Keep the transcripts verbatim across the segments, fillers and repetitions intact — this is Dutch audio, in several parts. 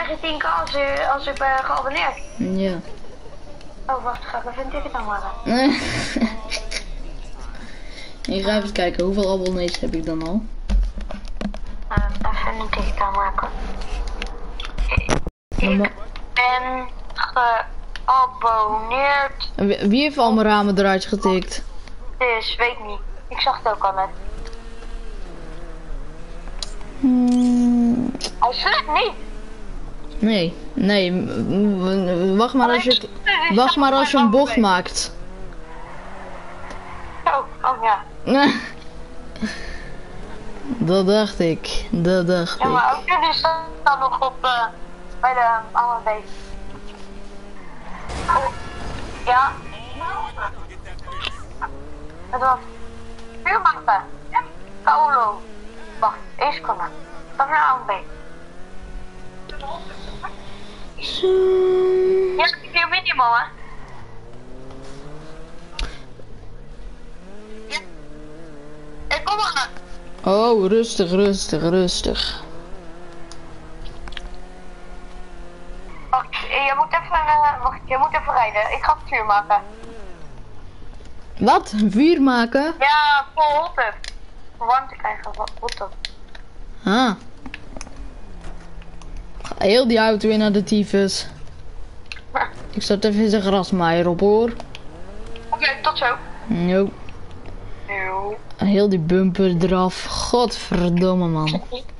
krijg je tien k als, u, als ik ben geabonneerd. Ja. Oh, wacht, ga ik even een ticket aanmaken. Ik ga even kijken, hoeveel abonnees heb ik dan al? Uh, even een ticket aanmaken. Ik ben geabonneerd. Wie, wie heeft al mijn ramen eruit getikt? Dus, weet niet. Ik zag het ook al net. Hmm. Hij slecht niet. Nee, nee, wacht maar als je, wacht maar als je een bocht maakt. Oh, oh ja. Dat dacht ik, dat dacht Ja, maar ik. ook jullie staan nog op uh, bij de A M B. Oh, ja. Het was vuur maken. Paulo. Wacht, één seconde. Dan naar A M B. Ja, ik heb minimaal, hè. Ja. Ik kom maar. Oh, rustig, rustig, rustig. Wacht, je moet even, uh, wacht, je moet even rijden. Ik ga het vuur maken. Wat? Een vuur maken? Ja, vol hot up. Om warm te krijgen, wat hot up. Ah. Heel die auto weer naar de tyfus. Ik zat even in zijn grasmaaier op hoor. Oké, okay, tot zo. Jo. Jo. Heel die bumper eraf. Godverdomme man.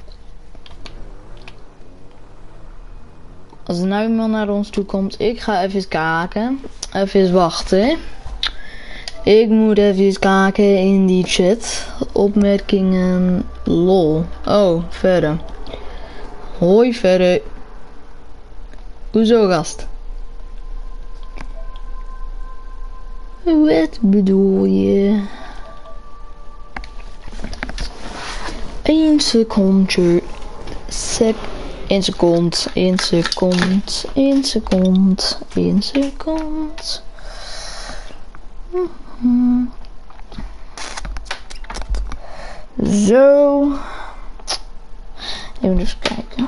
Als er nou iemand naar ons toe komt, ik ga even kijken. Even wachten. Ik moet even kijken in die chat. Opmerkingen. Lol. Oh, verder. Hoi verder. Hoezo gast? Wat bedoel je? Eén secondje. Sec. Eén second. Eén second. Eén second. Eén second. Mm-hmm. Zo. Even dus kijken.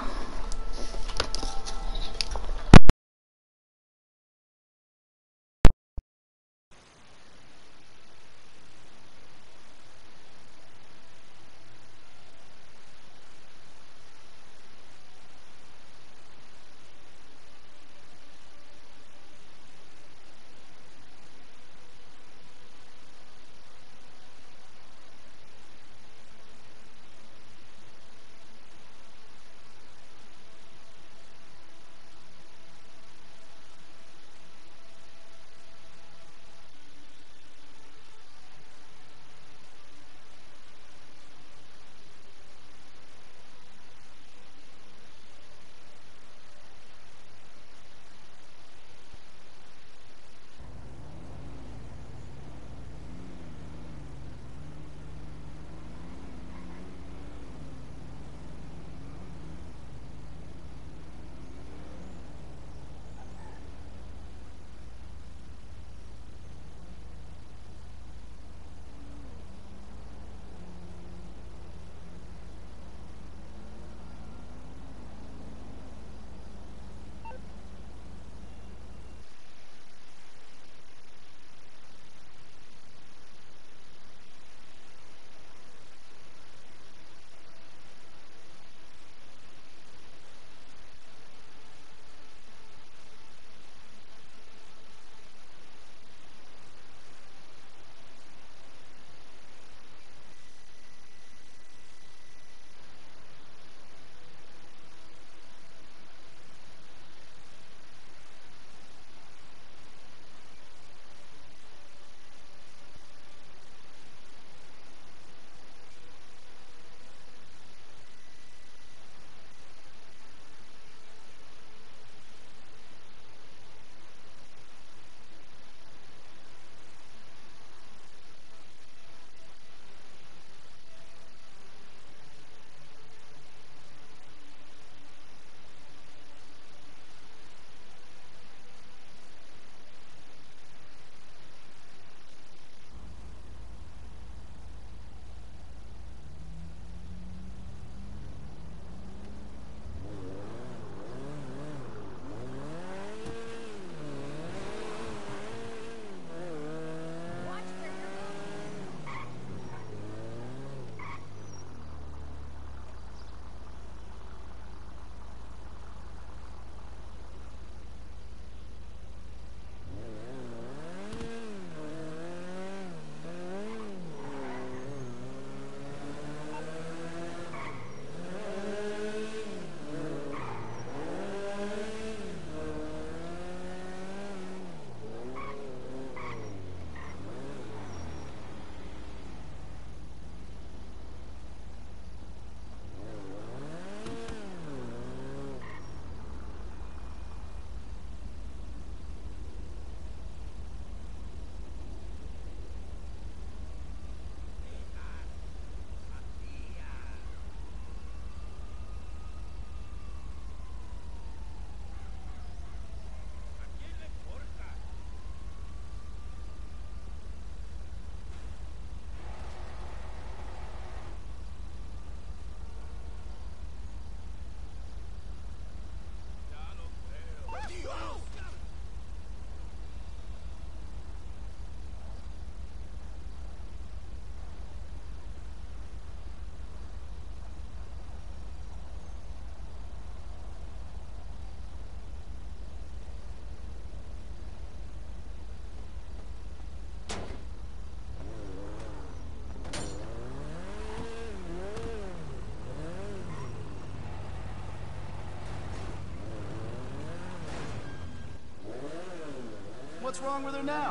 What's wrong with her now?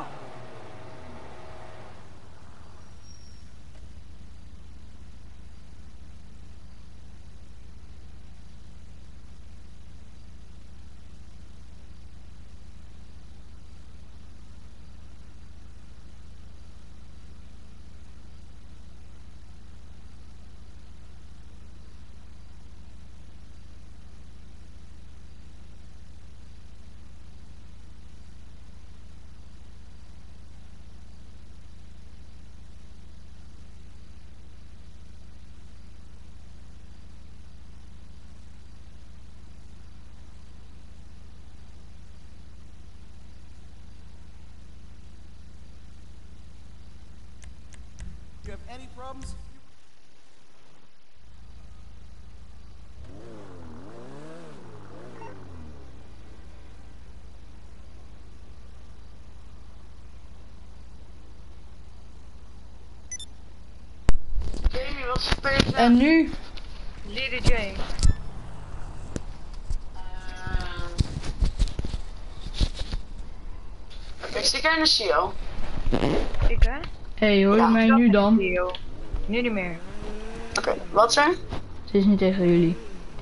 Do you have any problems? Jamie, wat speel je? En nu? Lady James. Ik zit in de C E O. Ik hè? Hé, hey, hoor je Ja, mij nu dan? Video. Nu niet meer. Oké, okay, wat zijn? Het is niet tegen jullie.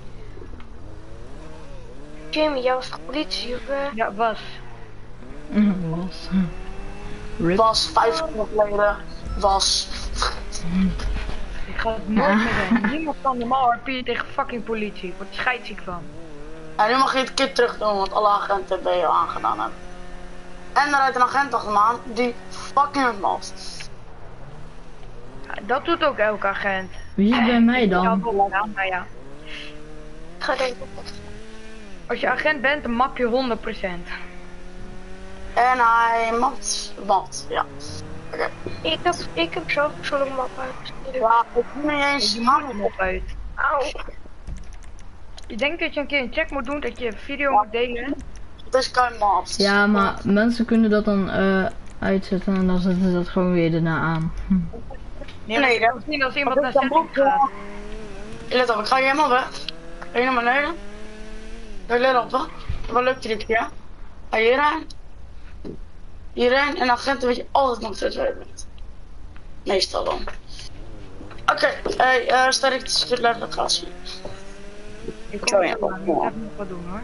Jamie, jij was de politie of uh... Ja, was. Was. Rip. Was vijf jaar geleden. Was. Ik ga het nooit meer doen. Niemand kan normaal R P tegen fucking politie. Ik word er scheidsziek van. En nu mag je het een keer terug doen, want alle agenten ben je al aangedaan hebben. En er rijdt een agent achter me aan die fucking het mast. Ja, dat doet ook elke agent. Wie is bij mij Ja, dan? wel, ja, maar ja. Ik ga denken. Als je agent bent, dan mak je honderd procent. En hij mat, mat, ja. Oké. Okay. Ik heb, ik heb zelf persoonlijk map uitgestuurd. Ja, ik doe niet eens Je maakt hem op uit. Auw. Je denkt dat je een keer een check moet doen, dat je een video moet delen. Het is geen mat. Ja, maar mensen kunnen dat dan uh, uitzetten en dan zetten ze dat gewoon weer erna aan. Hm. Nee, Nee, maar dat- niet als iemand dat naar is dan setting ook, gaat. Let op, ik ga je helemaal weg. Ga je naar beneden? Kijk, let op, toch? Wat lukt dit, ja? Ga je hierheen? Hierheen en agenten weet je altijd nog steeds waar je bent. Meestal dan. Oké, okay, hey, uh, sterk, stuur lekker gas. Ik Zo, kom ja. zo aan, ik ga nog wat doen hoor.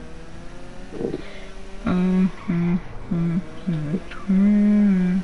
Mm, mm, mm, mm, mm.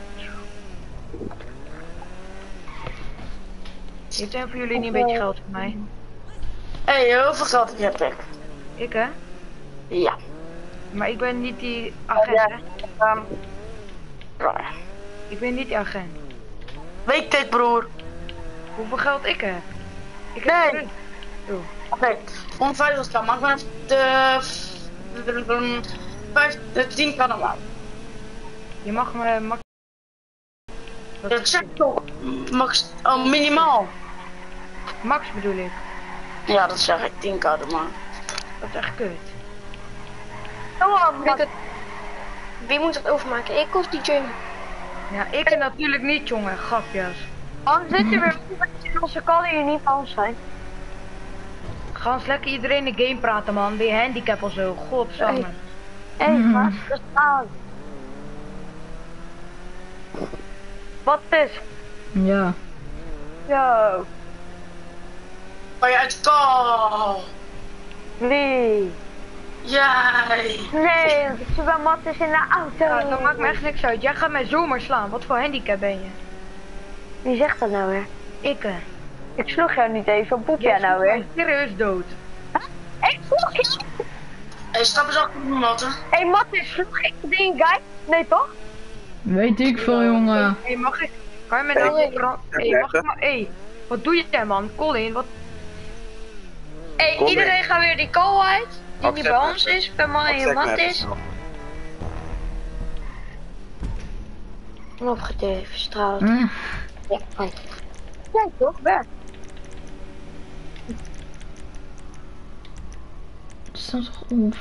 Heeft een van jullie niet een beetje geld voor mij? Hé, hey, hoeveel geld heb ik? Ik hè? Ja. Maar ik ben niet die agent Ja. hè? Um, raar. Ik ben niet die agent. Weet dit, broer. Hoeveel geld ik heb? Ik heb Nee. een- Oh. Oké, okay. honderdvijftig kan, maar ik ben even de... de, de, vijf, de tien kan erbij. Je mag me mak. Dat zeg toch, max, oh, minimaal. Max bedoel ik. Ja, dat zeg ik, tien kan er maar. Dat is echt kut. Oh, wie, het... wie moet het overmaken? Ik of die Jamie? Ja, ik natuurlijk niet jongen, grapjes. Anders zit je weer met onze kan hier niet van ons zijn. Ga eens lekker iedereen de game praten man, ben je handicap of zo, godsamme. Hé, hey, Mhm. maar dat is aan. Wat is? Ja. Yo. Kan je uit kal? Wie? Jij. Nee, Super Mat is in de auto. Ja, dat maakt me echt niks uit. Jij gaat mij zomaar slaan, wat voor handicap ben je? Wie zegt dat nou weer? Ik hè. Ik sloeg jou niet even, poep jij Jij nou sloeg weer? mij serieus dood. Ik sloeg je? Hé, stap eens achter me, Matte. Hé, hey, Mattie, sloeg ik de ding, guy? Nee, toch? Weet ik veel, jongen. Hé, hey, mag ik? Kan je me nou Hey. niet Hé, mag ik maar... Hé, wat doe jij man? Colin, wat... Hé, hey, Kom iedereen in. gaat weer die call uit. Die Accept niet bij ons message. is, bij mij en Mat is. Opgeteven, straalt. Hm. Ja, fijn. Ja, toch? Weg. Staat toch op?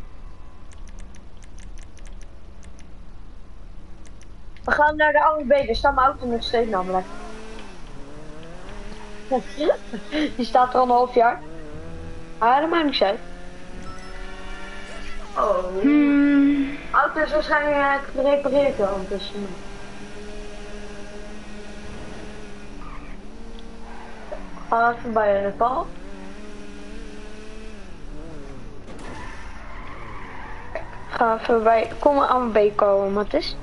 We gaan naar de A B, daar staat mijn auto nog steeds namelijk. Die staat er al een half jaar. Ah, dat maakt niks uit. Oh. Hmm. auto is waarschijnlijk gerepareerd al, dus... Ga even bij de Paul. Ga even bij... Kom maar aan Beko, Matthis.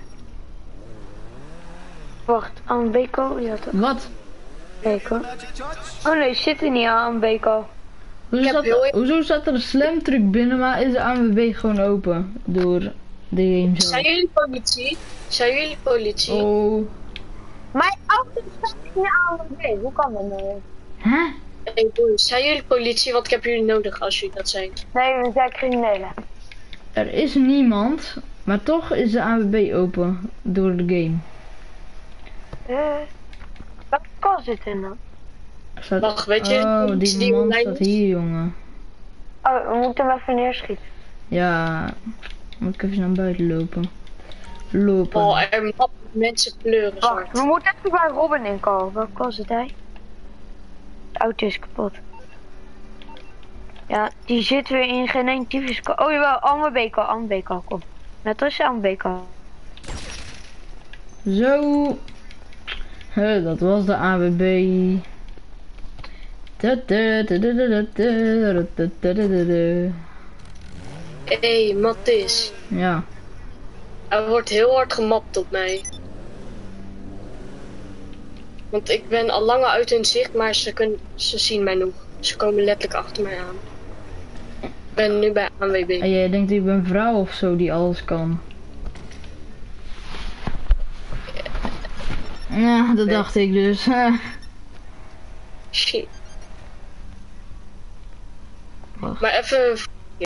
Wacht, aan Beko? Ja, toch? Wat? Beko. Oh nee, zit er niet aan Beko. Hoezo staat, er, hoezo staat er een slam truck binnen, maar is de A N W B gewoon open? Door de game zo. Zijn jullie politie? Zijn jullie politie? Oh. Mijn auto staat niet aan de B. Hoe kan dat nou? Hè? Hey boys, zijn jullie politie? Want ik heb jullie nodig als jullie dat zijn. Nee, we zijn criminelen. Er is niemand, maar toch is de A N W B open door de game. Eh, wat kost het in dan? Staat... Wacht, weet je, Oh, politie die die man online staat is? hier, jongen. Oh, we moeten hem even neerschieten. Ja, moet ik even naar buiten lopen. Lopen. Oh, er map mensen kleuren Wacht, zwart. we moeten even bij Robin inkomen. Wat kost het hij? De auto is kapot. Ja, die zit weer in geen één tyfus. Oh jawel, Anne Beko, Anne Beko, kom. Met ons Anne Beko. Zo. Huh, dat was de A W B. Hé, hey, Matthis. Ja. Er wordt heel hard gemapt op mij. Want ik ben al langer uit hun zicht, maar ze, kunnen, ze zien mij nog. Ze komen letterlijk achter mij aan. Ik ben nu bij A N W B. En jij denkt ik ben een vrouw of zo die alles kan. Ja, dat dacht ik dus. Shit. Wacht. Maar even...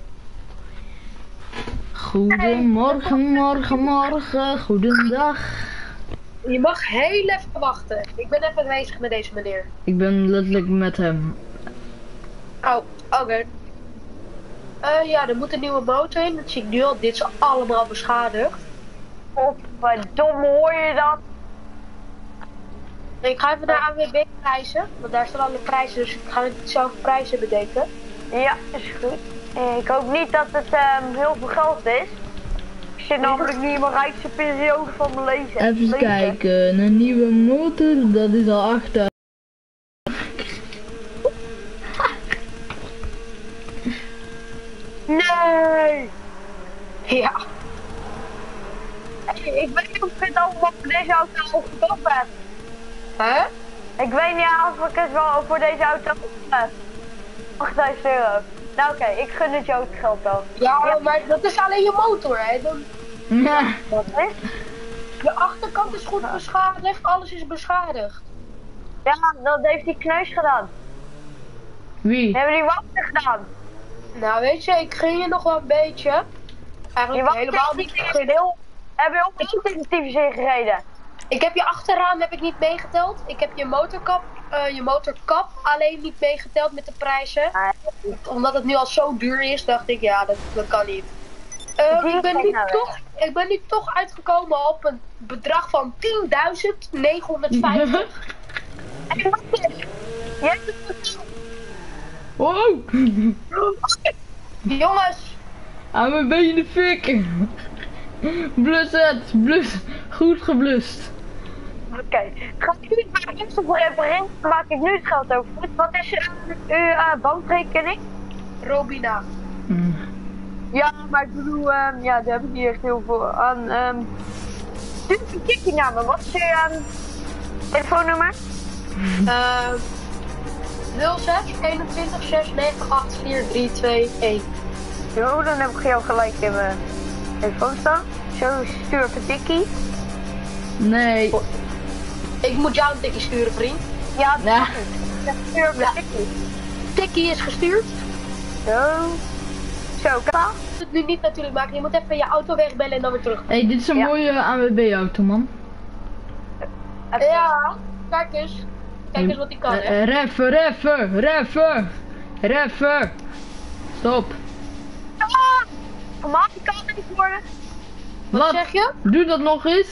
Goedemorgen, morgen, morgen, goedendag. Je mag heel even wachten. Ik ben even bezig met deze meneer. Ik ben letterlijk met hem. Oh, oké. Eh, ja, er moet een nieuwe motor in. Dat zie ik nu al. Dit is allemaal beschadigd. Of verdomme, hoor je dat? Ik ga even naar A N W B prijzen. Want daar staan alle prijzen. Dus ik ga niet zelf prijzen bedenken. Ja, is goed. Eh, Ik hoop niet dat het ehm, heel veel geld is. Ik zit namelijk nu in mijn rijkste periode van mijn leven. Even leven. kijken, een nieuwe motor, dat is al achter. Nee! Ja. Hey, ik weet niet of ik het allemaal voor deze auto al gekocht heb. Hè? Ik weet niet of ik het wel voor deze auto heb. achtduizend euro. Nou oké, ik gun het jou het geld dan. Ja, maar dat is alleen je motor, hè. Dan... Ja. Wat is? Je achterkant is goed beschadigd. Alles is beschadigd. Ja, dat heeft die kneus gedaan. Wie? Hebben die wachten gedaan? Nou, weet je, ik gun je nog wel een beetje. Die Eigenlijk wachten helemaal niet. Ik gun heel... Hebben je ook niet positief ingereden? Ik heb je achterraam heb ik niet meegeteld. Ik heb je motorkap, eh, je motorkap alleen niet meegeteld met de prijzen. Omdat het nu al zo duur is, dacht ik, ja, dat, dat kan niet. Uh, ik, ben nu toch, ik ben nu toch uitgekomen op een bedrag van tienduizend negenhonderdvijftig. En wat is? Je hebt het Wow! Jongens, Aan mijn been in de fik! Blus het, blus, goed geblust. Oké, okay. Ga ik nu maar eerst voor repareren, maak ik nu het geld over. Wat is uh, uw uh, bankrekening? Robina. Mm. Ja, maar ik bedoel, um, ja, daar heb ik niet echt heel veel aan. Um, Stuur een tikje naar me, wat is je um, telefoonnummer? Uh, nul zes eenentwintig zes negen acht vier drie twee een. Zo, dan heb ik jou gelijk in mijn telefoon staan. Zo, stuur even een tikkie. Nee. Ik moet jou een tikkie sturen, vriend. Ja, Ja. ja, stuur even een tikkie. Tikkie is gestuurd. Zo. Zo, klaar? Het nu niet natuurlijk maken. Je moet even je auto wegbellen en dan weer terug. Hey, dit is een Ja. mooie A N W B-auto, man. Ja, kijk eens. Kijk eens wat hij kan, hè. Eh, Reffen, reffen, reffen, reffen. Stop. Ah! Normaal kan het niet worden. Wat zeg je? Doe dat nog eens.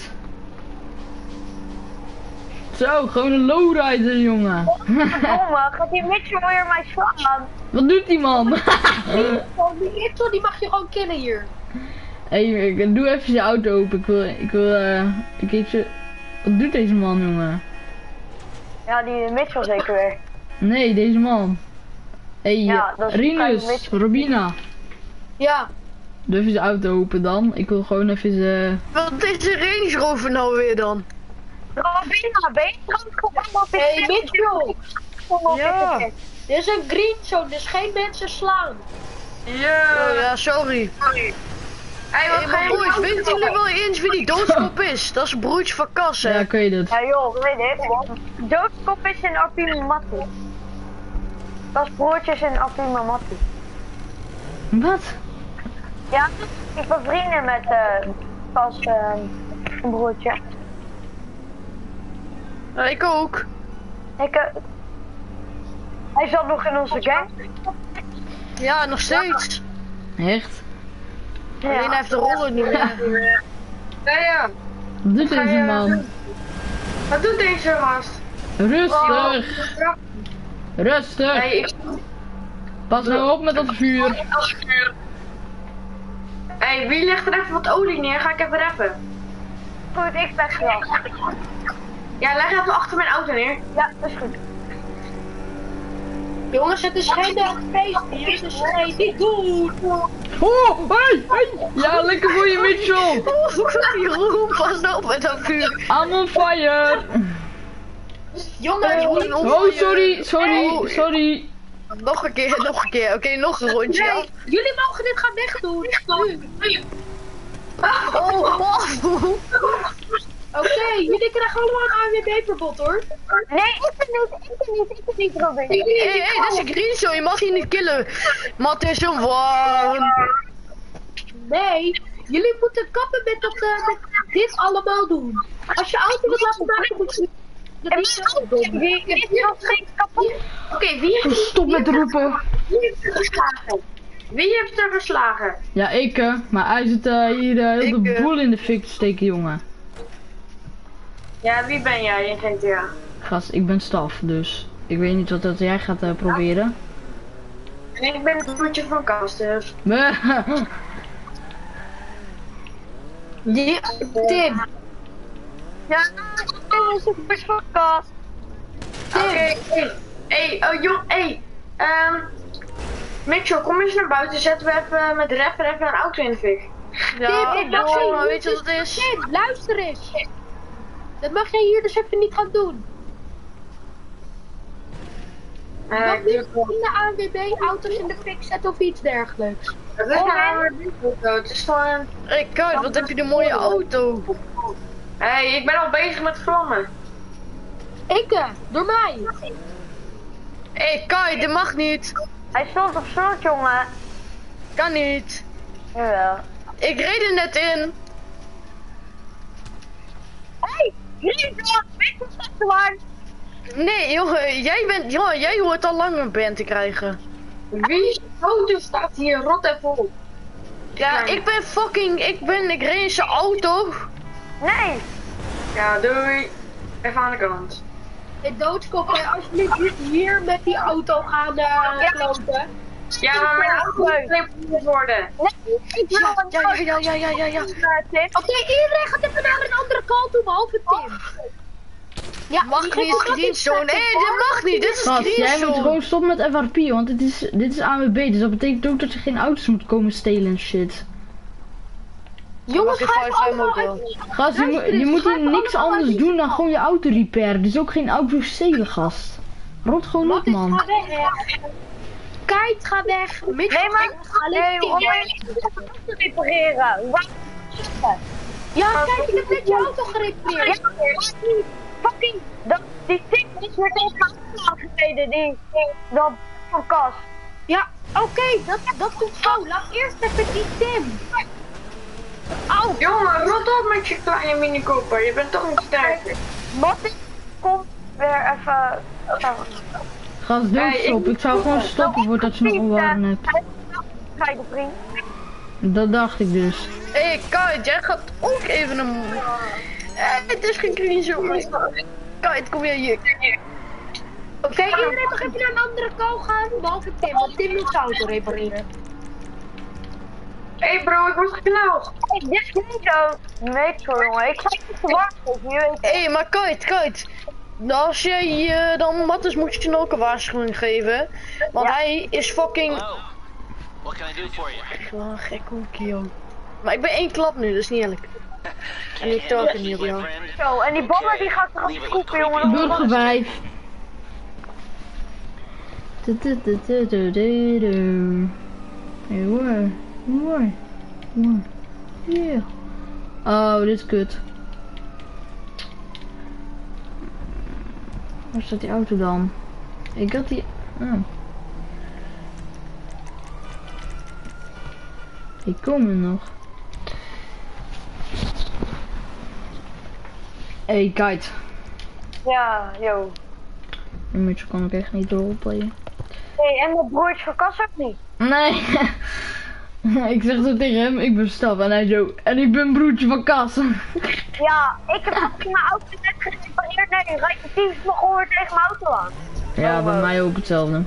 Zo, gewoon een lowrider, jongen. Verdomme, gaat die Mitchell weer mij slaan? Wat doet die man? Oh, die Itto, die mag je gewoon killen hier. Hé, hey, doe even je auto open. Ik wil, ik wil, eh, een keertje... Wat doet deze man, jongen? Ja, die Mitchell zeker weer. Nee, deze man. Hé, hey, Ja, dat is Rinus, Mitchell. Robina. Ja. Doe even je auto open dan. Ik wil gewoon even... eh Wat is de Range Rover nou weer dan? Robina, ben je trouwens Hey, Mitchell. Ja. Dit is een green zone, dus geen mensen slaan. Oh ja, sorry. Hey, wat Hey, ga maar je boys, nou weten doen? jullie wel eens wie die doodskop is? Dat is een broertje van Cas, hè? ja, kun je dat? Ja joh, weet ik. Doodskop is in Appie Matti. Dat is broertjes in Appie Matti. Wat? Ja, ik ben vrienden met eh Cas, eh, een broertje. Ja, ik ook. Ik, eh, hij zat nog in onze gang. Ja, nog steeds. Echt? Alleen hij heeft de rollen niet meer. Ja, ja. Wat doet Ga deze je- man? Wat doet deze gast? Rustig! Rustig! Nee, ik... Pas nou op met dat vuur! Hey, wie legt er even wat olie neer? Ga ik even reffen. Goed, ik ben gras. Ja, leg even achter mijn auto neer. Ja, dat is goed. Jongens, het is geen eh, feest hier, het is geen niet goed. Oh, hey, hey! Ja, lekker voor je, Mitchell! Jeroen, pas nou op met dat vuur. I'm on fire! Jongens, Jeroen, on Oh, fire. sorry, sorry, Oh, sorry! Nog een keer, nog een keer. Oké, nog een rondje. nee, jullie mogen dit gaan wegdoen. Nu. Oh, oh. Oké, jullie krijgen allemaal een A W B-verbod hoor. Nee, ik ben niet, ik ben niet, ik ben niet Robin. Hé, hé, hey, dat is een green zone, je mag hier niet killen. Maar het is een warm. Nee, jullie moeten kappen met, dat, eh, met dit allemaal doen. Als je auto wilt laten maken, moet je dat niet doen. Wie is nog geen kapot? Oké, wie heeft Stop met roepen! wie heeft er verslagen? Wie heeft er verslagen? Ja, ik, eh, maar hij zit eh, hier eh, heel de Ik, eh. boel in de fik te steken, jongen. Ja, wie ben jij in G T A? Gast, ik ben staf, dus ik weet niet wat dat jij gaat eh, proberen. En ik ben het broertje van Kas, dus. Die, Tim, Ja, dit is een podcast. Oké, hey, hey, oh joh, hey. Ehm, Mitchell, kom eens naar buiten, zetten we even met de rapper even een auto in de fik. Ja, Tim, ik mag oh, geen maar weet je wat het is? Tim, luister eens. Dat mag jij hier dus even niet gaan doen. Eh, Mag ik niet doe in de A W B auto's in de fik zetten of iets dergelijks. het is een A W B-auto, het is gewoon... Hé, hey, kijk, wat heb je een mooie auto. Hé, hey, ik ben al bezig met vlammen. Ik, eh, door mij. Hé, hey, Kai, dit mag niet. Hij stond op slot, jongen. Kan niet. Jawel. Ik reed er net in. Hey, hier is wat. Weet je wat er waar? Nee, jongen, jij bent, jongen, jij hoort al lang een band te krijgen. Wie auto staat hier rot en vol? Ja, ik ben fucking, ik ben, ik reed in zijn auto. Nee. Ja, doei. Even aan de kant. De doodskop, kan je alsjeblieft niet hier met die auto gaan uh, kloten? Ja, maar mijn auto moet gereparateerd worden. Nee, ik wil Ja, een ja, ja, ja, ja, ja, ja. Tim. Oké, iedereen gaat even naar een andere kant toe, behalve Tim. Ja, Mag die niet, geeft ook green zone. niet Nee, dit mag niet, dit is Gast, green jij moet zone. gewoon stoppen met F R P, want dit is, dit is A W B, dus dat betekent ook dat je geen auto's moet komen stelen en shit. Jongens, Mag ik ga vijf even allemaal hem ook uit. Gast, je, moet- je moet hier niks anders doen dan gewoon je auto repairen, dus ook geen auto stelen, gast. Rot gewoon op, Mattis, man. ga weg. Kite, ga weg. Mitchell, Nee, maar... alleen Nee, Tim. om mijn auto te repareren. Wat? Ja, kijk, ik heb net je auto gerepareerd. Ja, fucking... Dat, die Tim is met ons aangereden, die... Dat van Kas. Ja, oké, dat, dat komt zo. Laat eerst even die Tim. Jongen, rot op met je kleine minikopper. Je bent toch niet sterker. Mattie, kom weer even... Gast, doe Hey, stop. Ik zou gewoon stoppen voordat je nog een warm hebt. Ga je vriend? Dat dacht ik dus. Hé, hey, Kai, jij gaat ook even een... Eh, het is geen green zone. Kai, kom jij hier. Oké, iedereen mag even naar een andere kant gaan, behalve Tim, want Tim moet zijn auto repareren. Hé hey bro, ik word geknald. Hey, dit is niet zo. Nee, zo jongen. Ik ga je niet te waarschuwen, je weet het. Hé, hey, maar kijk, kijk. Als jij uh, dan Mattis moet je ook een waarschuwing geven. Want Ja. hij is fucking... Hello. What can I do for you? Echt wel een gek hoekje, joh. Maar ik ben één klap nu, dat is niet eerlijk. En ik tel het niet op jou. Zo, en die bommer die gaat toch scoepen, jongen. Burger vijf. Hey hoor. Hoor. Hoor. Yeah. Oh, dit is kut. Waar staat die auto dan? Ik had die... Oh. Ik kom er nog. Hey, kite. Ja, yo. Inmiddels kan ik echt niet roleplayen. Hé, hey, en mijn broertje van Kas ook niet. Nee. Ik zeg zo tegen hem, ik ben Staf en hij zo. En ik ben broertje van Kas. Ja, ik heb mijn auto net gerepareerd. Nee, rijdt de teams nog gehoord tegen mijn auto aan. Ja, Oh, bij wow. mij ook hetzelfde.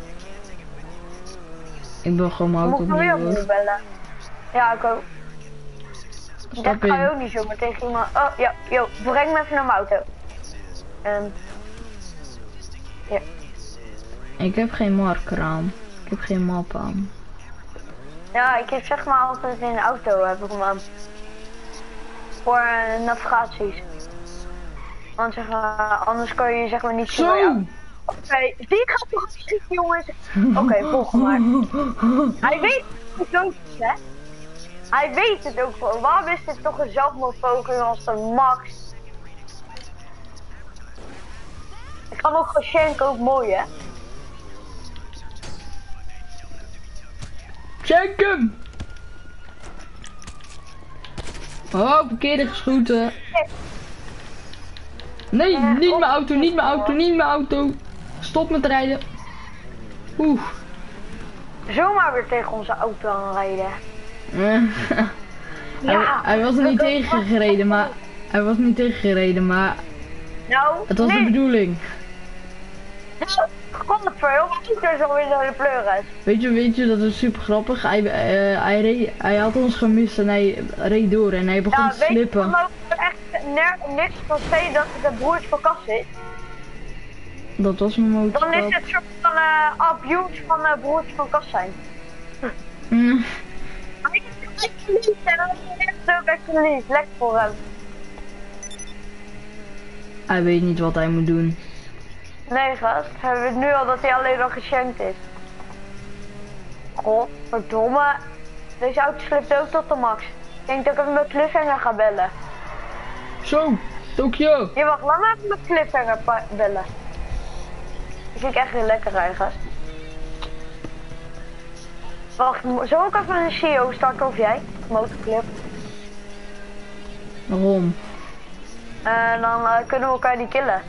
Ik ben gewoon mijn Moet auto ik me weer opnieuw. opnieuw bellen? Ja, ik ook. Stap Dat ga je in. ook niet zomaar tegen iemand. Oh, ja, yo, breng me even naar mijn auto. En... Ja. Ik heb geen marker aan. Ik heb geen map aan. Ja, ik heb zeg maar altijd in de auto heb ik hem aan. Voor uh, navigaties. Want zeg maar, anders kan je zeg maar niet zien waar je Zo! auto- Oké, die gaat toch schieten, jongens. Oké, volg maar. Hij weet het ook, hè? Hij weet het ook gewoon. Waarom is dit toch een zelfmoordpoging als de max? Ik kan ook geschenken, ook mooi, hè? Check hem! Oh, verkeerde geschoten. Nee, niet mijn auto, niet mijn auto, niet mijn auto. Stop met rijden. Oeh. Zomaar weer tegen onze auto aanrijden. hij, Ja, hij was er niet dat- tegengereden, maar... Hij was niet tegengereden, maar Nou, het was de nee. bedoeling. Godver, wat doet er zo in de pleuris? Weet je, weet je, dat is super grappig. Hij, eh, hij, reed, hij had ons gemist en hij reed door en hij begon Ja, te weet je slippen. dan ook echt ner- niks van zeggen dat het de broers van Kas is? Dat was mijn Dan is motorkap. het soort van uh, abuse van uh, broers van Kas zijn. Mm. Hij is echt lief en hij is echt ook echt lief. Lekker voor hem. Hij weet niet wat hij moet doen. Nee gast, hebben we het nu al dat hij alleen al geschenkt is. Godverdomme. Deze auto slipt ook tot de max. Ik denk dat ik even met Cliffhanger ga bellen. Zo, Tokyo. Je mag laat maar even met Cliffhanger pa- bellen. Die vind ik echt heel lekker rijden, gast. Wacht, mo- zal ik even een C E O starten of jij? Motorclip. Waarom? En dan uh, kunnen we elkaar niet killen.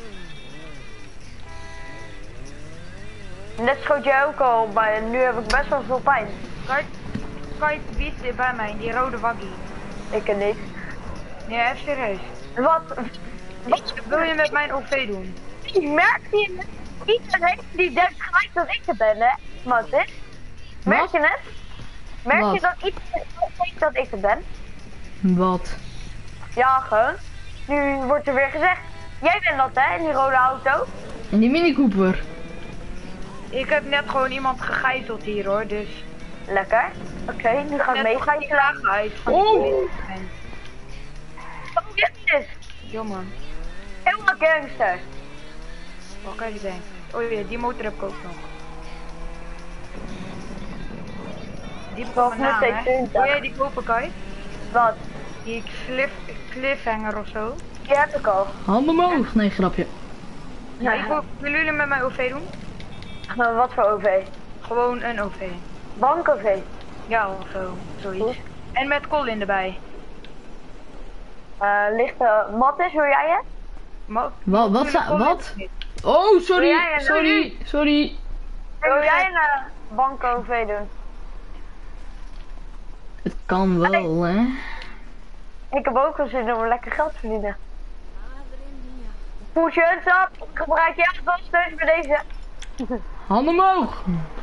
Net schoot jij ook al op mij en nu heb ik best wel veel pijn. Kite, wie is dit bij mij, die rode waggie? Ik ken niet. Nee, even serieus. Wat? Wat Wil je met mijn O V doen? merk je het? Iedereen die denkt gelijk dat ik het ben, hè? Mattis? Merk Wat? je het? Merk Wat? je dat iedereen denkt dat ik het ben? Wat? Ja, gewoon. Nu wordt er weer gezegd. Jij bent dat, hè? In die rode auto. En die Mini Cooper. Ik heb net gewoon iemand gegijzeld hier hoor, dus... Lekker. Oké, nu ga ik Net mee. nog Ga je geen vragen uit van die Oh. politieagent. Oh, dit is Yo man, helemaal gangster. wat kan je denken? Oh ja, die motor heb ik ook nog. Die heb ik Wel op mijn naam, met hè? twintig. Wil jij die kopen, Kai? Wat? Die cliff, cliffhanger of zo? Die heb ik al. Handen omhoog. Nee, grapje. Ja, ik wil, willen jullie met mijn O V doen? Maar wat voor O V? Gewoon een O V. Bank O V. Ja, of zo, zoiets. Goed. En met Colin erbij. Uh, lichte Mattis, wil jij het? Ma- Wat? Wat? Jullie za- Colin Wat? of niet? Oh, sorry. Ja, ja, Sorry. Sorry. Wil jij een uh, bank O V doen? Het kan wel, hè. Ik heb ook wel zin om lekker geld te verdienen. Push je hands up. Gebruik jij het vast dus bij deze. Handen omhoog.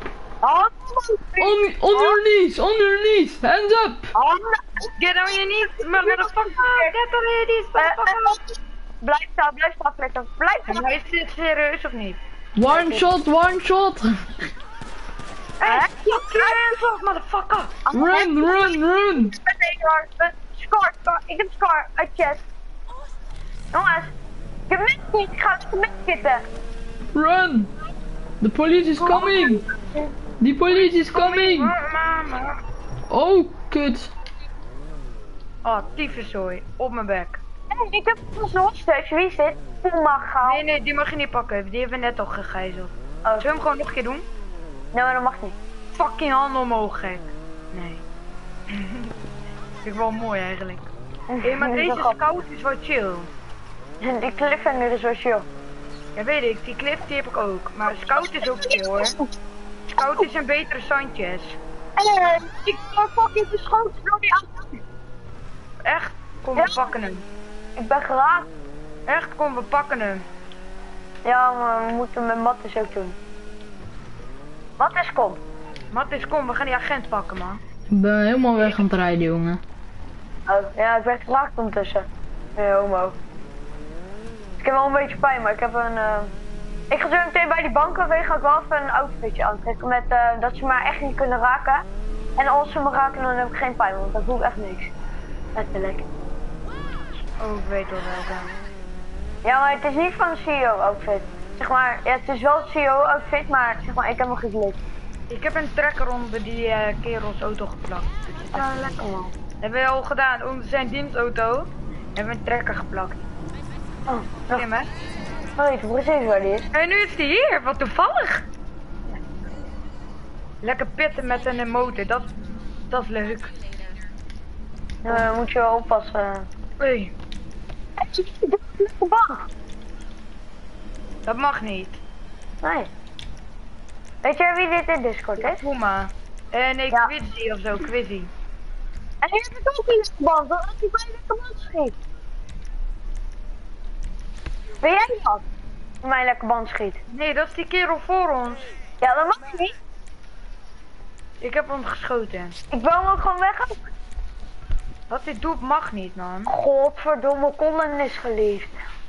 Oh, On, on your knees, on your knees, hands up! Get on your knees, motherfucker! Get on your knees, motherfucker! Blijf staan, blijf staan, Flikker. Blijf staan. Maar is dit serieus of niet? One shot, one shot! Hé, Fuck your hands off, motherfucker! Run, run, run! Score, score. Ik heb score uit chest. Jongens, ik heb medkit. Ik ga het medkitten. Run! The police is coming! The police is coming! Mama. Oh, kut. Oh, tyfuszooi. Op mijn bek. Hé, ik heb ons hostage. Wie is dit? Kom maar gaan. Nee, nee, die mag je niet pakken. Die hebben we net al gegijzeld. Oh. Zullen we hem gewoon nog een keer doen? Nee, maar dat mag niet. Fucking handen omhoog, gek. Nee. Vind ik wel mooi eigenlijk. Hé, maar deze scout is wel chill. Die cliffhanger is wel chill. Ja, weet ik. Die cliff die heb ik ook. Maar scout is ook chill, hoor. Scout is een betere Sanchez. En ik word fucking beschoten door die auto. Echt? Kom, we Ja. pakken hem. Ik ben geraakt. Echt, kom, we pakken hem. Ja, maar we moeten met Mattis ook doen. Mattis, kom. Mattis, kom, we gaan die agent pakken, man. Ik ben helemaal weg aan het rijden, jongen. Oh, ja, ik werd geraakt ondertussen. Nee, homo. Ik heb wel een beetje pijn, maar ik heb een... Uh... Ik ga zo meteen bij die banken wegen, ga ik wel even een outfitje aantrekken met uh, dat ze me echt niet kunnen raken. En als ze me raken, dan heb ik geen pijn, want dat doe ik echt niks. Letterlijk. Oh, ik weet wel wel. Ja, maar het is niet van een C E O-outfit. Zeg maar, ja, het is wel een C E O-outfit, maar zeg maar, ik heb hem geklikt. Ik heb een trekker onder die uh, kerels auto geplakt. Ja, lekker man. Hebben we al gedaan, onder zijn dienstauto hebben we een trekker geplakt. Oh, Slim, hè? oh, ik weet precies waar die is. En nu is hij hier, wat toevallig. Lekker pitten met een motor, dat, dat is leuk. Uh, moet je wel oppassen. Hey, Bang. dat mag niet. Nee. Weet jij wie dit in Discord is? Puma. Eh nee, Ja. Quizzy of zo, Quizzy. En hier heb ik ook die band, dat hij bij lekker band schiet. Ben jij dat? Die mij lekker band schiet. Nee, dat is die kerel voor ons. Ja, dat mag niet. Ik heb hem geschoten. Ik wil hem ook gewoon weg. Wat dit doet mag niet, man. Godverdomme, Colin is geliefd.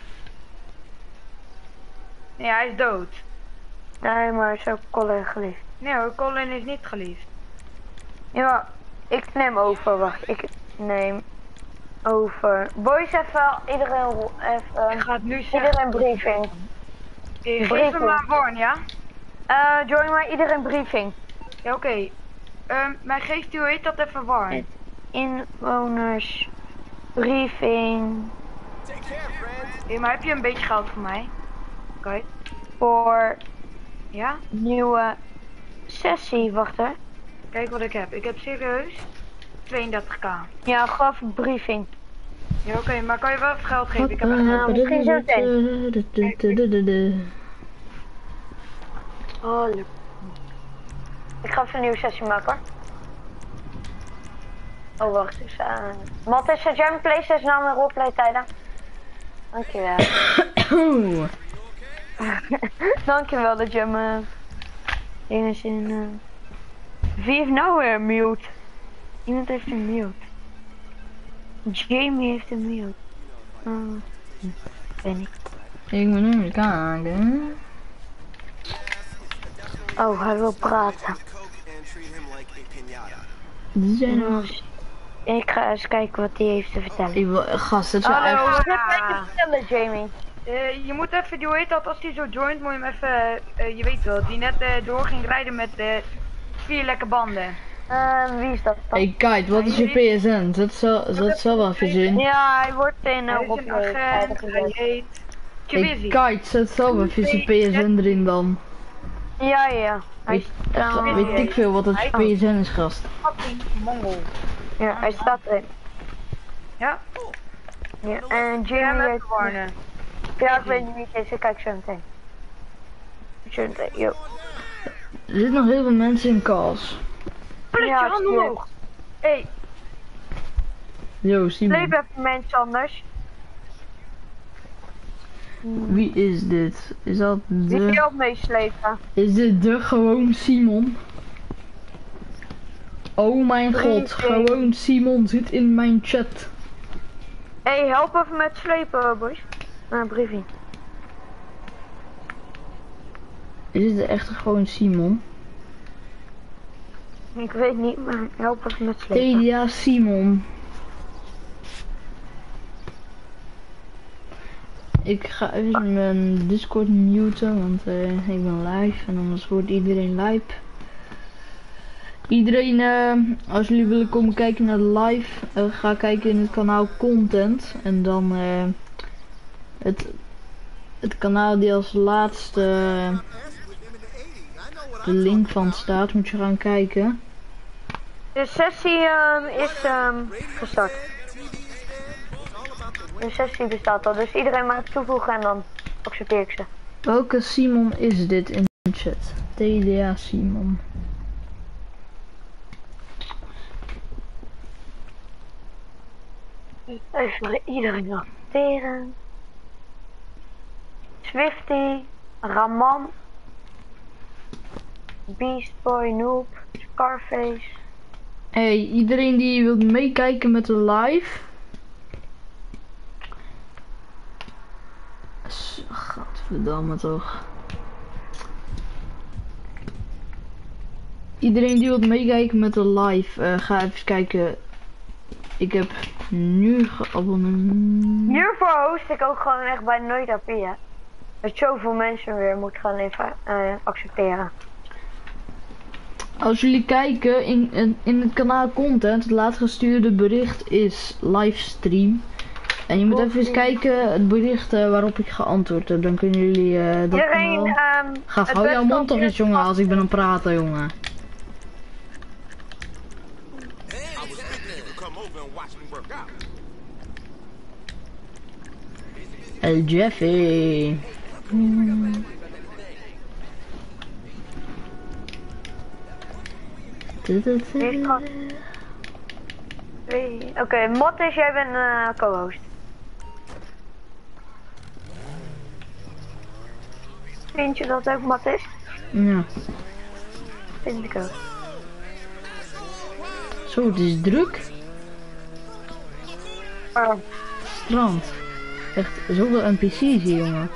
Nee, hij is dood. Nee, maar is ook Colin geliefd. Nee hoor, Colin is niet geliefd. Ja, ik neem over, wacht. Ik neem over. Boys, even iedereen, ro- even, Ik ga het nu zeggen. iedereen briefing. Eh, Geef briefing. hem maar Warn, ja? Eh, join maar iedereen briefing. Ja, oké. Okay. Ehm, maar geeft u, hoe heet dat even Warn? Inwoners briefing Hé, maar heb je een beetje geld voor mij? Oké. voor Ja? nieuwe sessie, wacht hè. Kijk wat ik heb. Ik heb serieus tweeëndertig k. Ja, gewoon even briefing. Ja, oké, okay, maar kan je wel even geld geven? Ik heb echt Nou, misschien zo Oh, leuk. Ik ga even een nieuwe sessie maken hoor. Oh, wacht eens. Uh... Matthijs, zet jij mijn PlayStation aan mijn roleplay tijden? Dankjewel. Dankjewel dat je me dingen in. Uh... Wie heeft nou weer mute? Iemand heeft een mute. Jamie heeft een mute. Oh, ben ik. Ik moet nu kijken. Oh, hij wil praten. Die zijn nog. Ik ga eens kijken wat hij heeft te vertellen. Ik wil, gast, het is wel Hallo. echt. Wat heb jij te vertellen, Jamie? Uh, je moet even, die hoe heet dat, als die zo joint, moet je hem even, uh, je weet wel, die net uh, door ging rijden met uh, vier lekke banden. Uh, wie is dat dan? Hey Kite, wat is je P S N? Dat zal, dat zal wel even zien. Ja, hij wordt in Hij uh, is op een agent, hij heet Hey Chibizzy. Kite, zet zelf even je P S N erin dan. Ja, ja. Hij Weet, staat, weet ik veel wat het je P S N is, gast. Fucking mongol. ja, hij staat erin. Ja? Ja, en Ja, Jamie met heeft... Warner. Ja, ik weet niet wie het is. Ik kijk zo meteen. Zo meteen, yo. Er zitten nog heel veel mensen in calls. Put Ja, je hand tuurlijk. omhoog. Hey, Yo, Simon. Sleep even mensen anders. Wie is dit? Is dat Wie wil de... je ook meeslepen? Is dit de gewoon Simon? Oh mijn god, Briefing. gewoon Simon zit in mijn chat. Hé, hey, help even met slepen, boys. Naar briefing. Is het echt gewoon Simon? Ik weet niet, maar help even met slepen. T D A Simon. Ik ga even mijn Discord muten, want uh, ik ben live en anders wordt iedereen live. Iedereen, uh, als jullie willen komen kijken naar de live, uh, ga kijken in het kanaal Content. En dan uh, het, het kanaal die als laatste uh, de link van staat, moet je gaan kijken. De sessie um, is um, gestart. De sessie bestaat al, dus iedereen mag toevoegen en dan accepteer ik ze. Welke Simon is dit in de chat? T D A Simon. Even iedereen accepteren. Swifty, Raman, Beast Boy, Noob, Scarface. Hey, iedereen die wilt meekijken met de live. Godverdamme toch. Iedereen die wilt meekijken met de live, uh, ga even kijken. Ik heb nu geabonneerd. Hiervoor host ik ook gewoon echt bij Nooit A P, hè. Dat zoveel mensen weer moet gaan even uh, accepteren. Als jullie kijken in, in, in het kanaal Content, het laatst gestuurde bericht is livestream. En je moet even eens kijken het bericht uh, waarop ik geantwoord heb. Dan kunnen jullie uh, dat Iedereen, kanaal... um, Ga hou jouw mond toch eens, jongen, als ik ben aan het praten, jongen. El Jeffy. Hmm. Oké, okay, Mattis, jij bent uh, co-host. Vind je dat ook, Mattis? Ja. Vind ik ook. Zo, het is druk. Oh. Strand. Echt zoveel N P C's hier, jongen.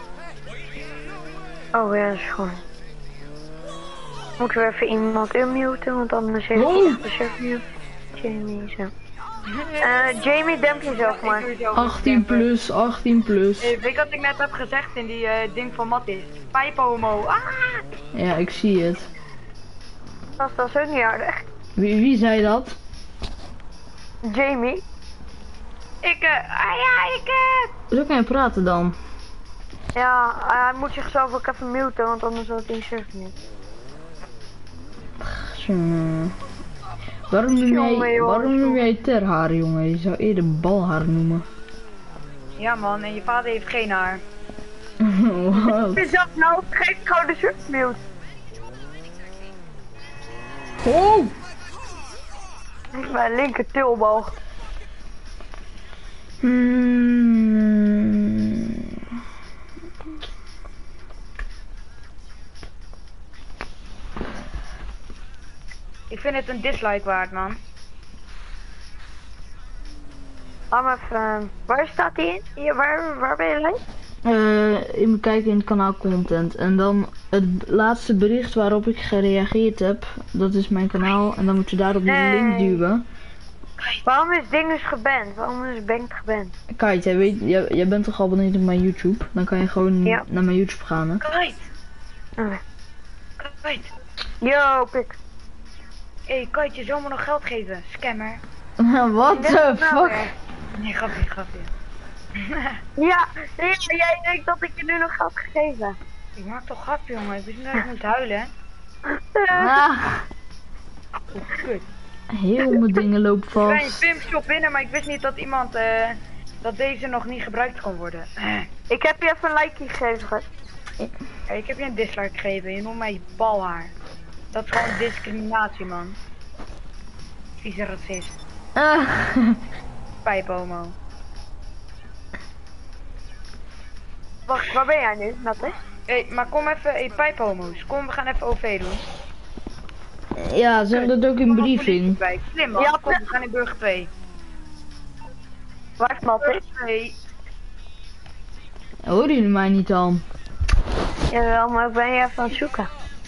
Oh ja, dat is gewoon. Moeten we even iemand unmuten, want anders heeft hij oh. echt de server mute. Jamie, zo. Uh, Jamie, demp jezelf maar. achttien plus, achttien plus. Hey, weet je wat ik net heb gezegd in die uh, ding van Mattis? Pijphomo. Ah! Ja, ik zie het. Dat, dat is ook niet aardig. Wie, wie zei dat? Jamie. Ik, uh, ah ja, ik, uh... Zo kan je praten dan. Ja, hij moet zichzelf ook even muten, want anders wordt hij server mute. Jongen. Waarom noem jij, waarom noem jij terhaar, jongen? Je zou eerder balhaar noemen. Ja man, en je vader heeft geen haar. Wat? Ik zag nou, geef gewoon de server mute. Oh! Mijn linker tilboog. Hmm. Ik vind het een dislike waard, man. Laat me even... Waar staat die in? Hier, waar, waar ben je live? Uh, je moet kijken in het kanaal Content. En dan het laatste bericht waarop ik gereageerd heb. Dat is mijn kanaal. En dan moet je daarop de Nee. link duwen. Waarom is Dingus geband? Waarom is Bank geband? Kijk, jij, weet, jij, jij bent toch geabonneerd op mijn YouTube? Dan kan je gewoon Ja. naar mijn YouTube gaan, hè? Kite! Oh. Kite! Yo, pik. Hé, hey, kan je je zomaar nog geld geven? Scammer. What the fuck? Nee, grapje, grapje. Ja, ja, jij denkt dat ik je nu nog geld gegeven. Ik maak toch grapje, jongen. Ik wist niet dat ik moest huilen, hè? Ah, Oh, kut. heel mijn dingen lopen Ik ben een vast. pimpshop binnen, maar ik wist niet dat iemand, eh, dat deze nog niet gebruikt kon worden. Ik heb je even een likeje gegeven, schat. Ja, ik heb je een dislike gegeven. Je noemt mij balhaar. Dat is gewoon discriminatie, man. Vieze racist. Ah. Pijphomo. Wacht, waar ben jij nu, Natte? Hé, hey, maar kom even, hey, pijphomo's. Kom, we gaan even O V doen. Ja, ze hebben dat ook in Kom maar briefing. politie bij. Slim man, Ja, kom, we gaan in Burger twee. Waar is Matthijs? Burger twee. Hoorden jullie mij niet al? Jawel, maar ik ben je even aan het zoeken.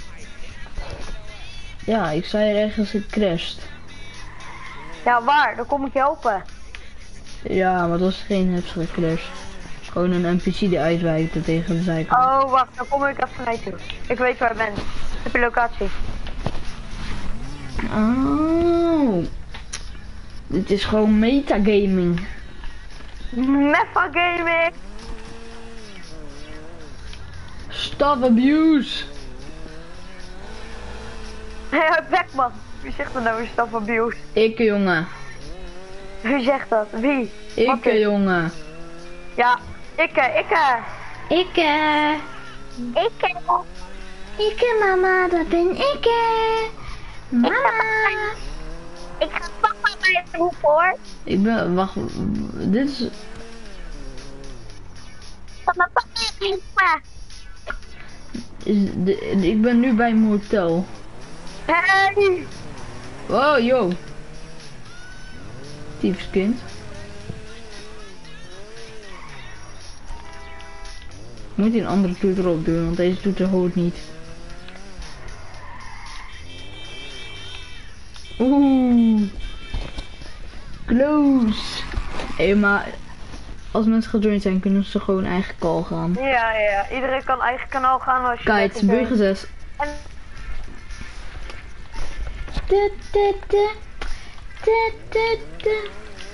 Ja, ik zei er ergens het crasht. Ja, waar? Dan kom ik je helpen. Ja, maar dat was geen hupsige crash. Gewoon een N P C die uitwijkte tegen de zijkant. Oh, wacht, dan kom ik even naar je toe. Ik weet waar je bent. Heb je locatie? Oh. Dit is gewoon metagaming. Meffa gaming! Stop abuse. Hé, Beckman. Wie zegt er nou een stap abuse? Ik jongen. Wie zegt dat? Wie? Ik Oké. jongen. Ja, ik, eh, ik, eh. Ik eh. Ik, eh. Ik mama, dat ben ik eh. Mama. Ik ga papa bij het roepen hoor. Ik ben, wacht, dit is, Papa, papa, papa. is de, ik ben nu bij een motel. Hey. Oh, yo. Tyfeskind. Moet hij een andere toeter op doen, want deze toeter hoort niet. Oeh. Close. Hé, hey, maar als mensen gejoind zijn, kunnen ze gewoon eigen call gaan. Ja, ja, ja. Iedereen kan eigen kanaal gaan als je... Kijk, lekker burger bent. zes. En- Du, du, du. Du, du, du.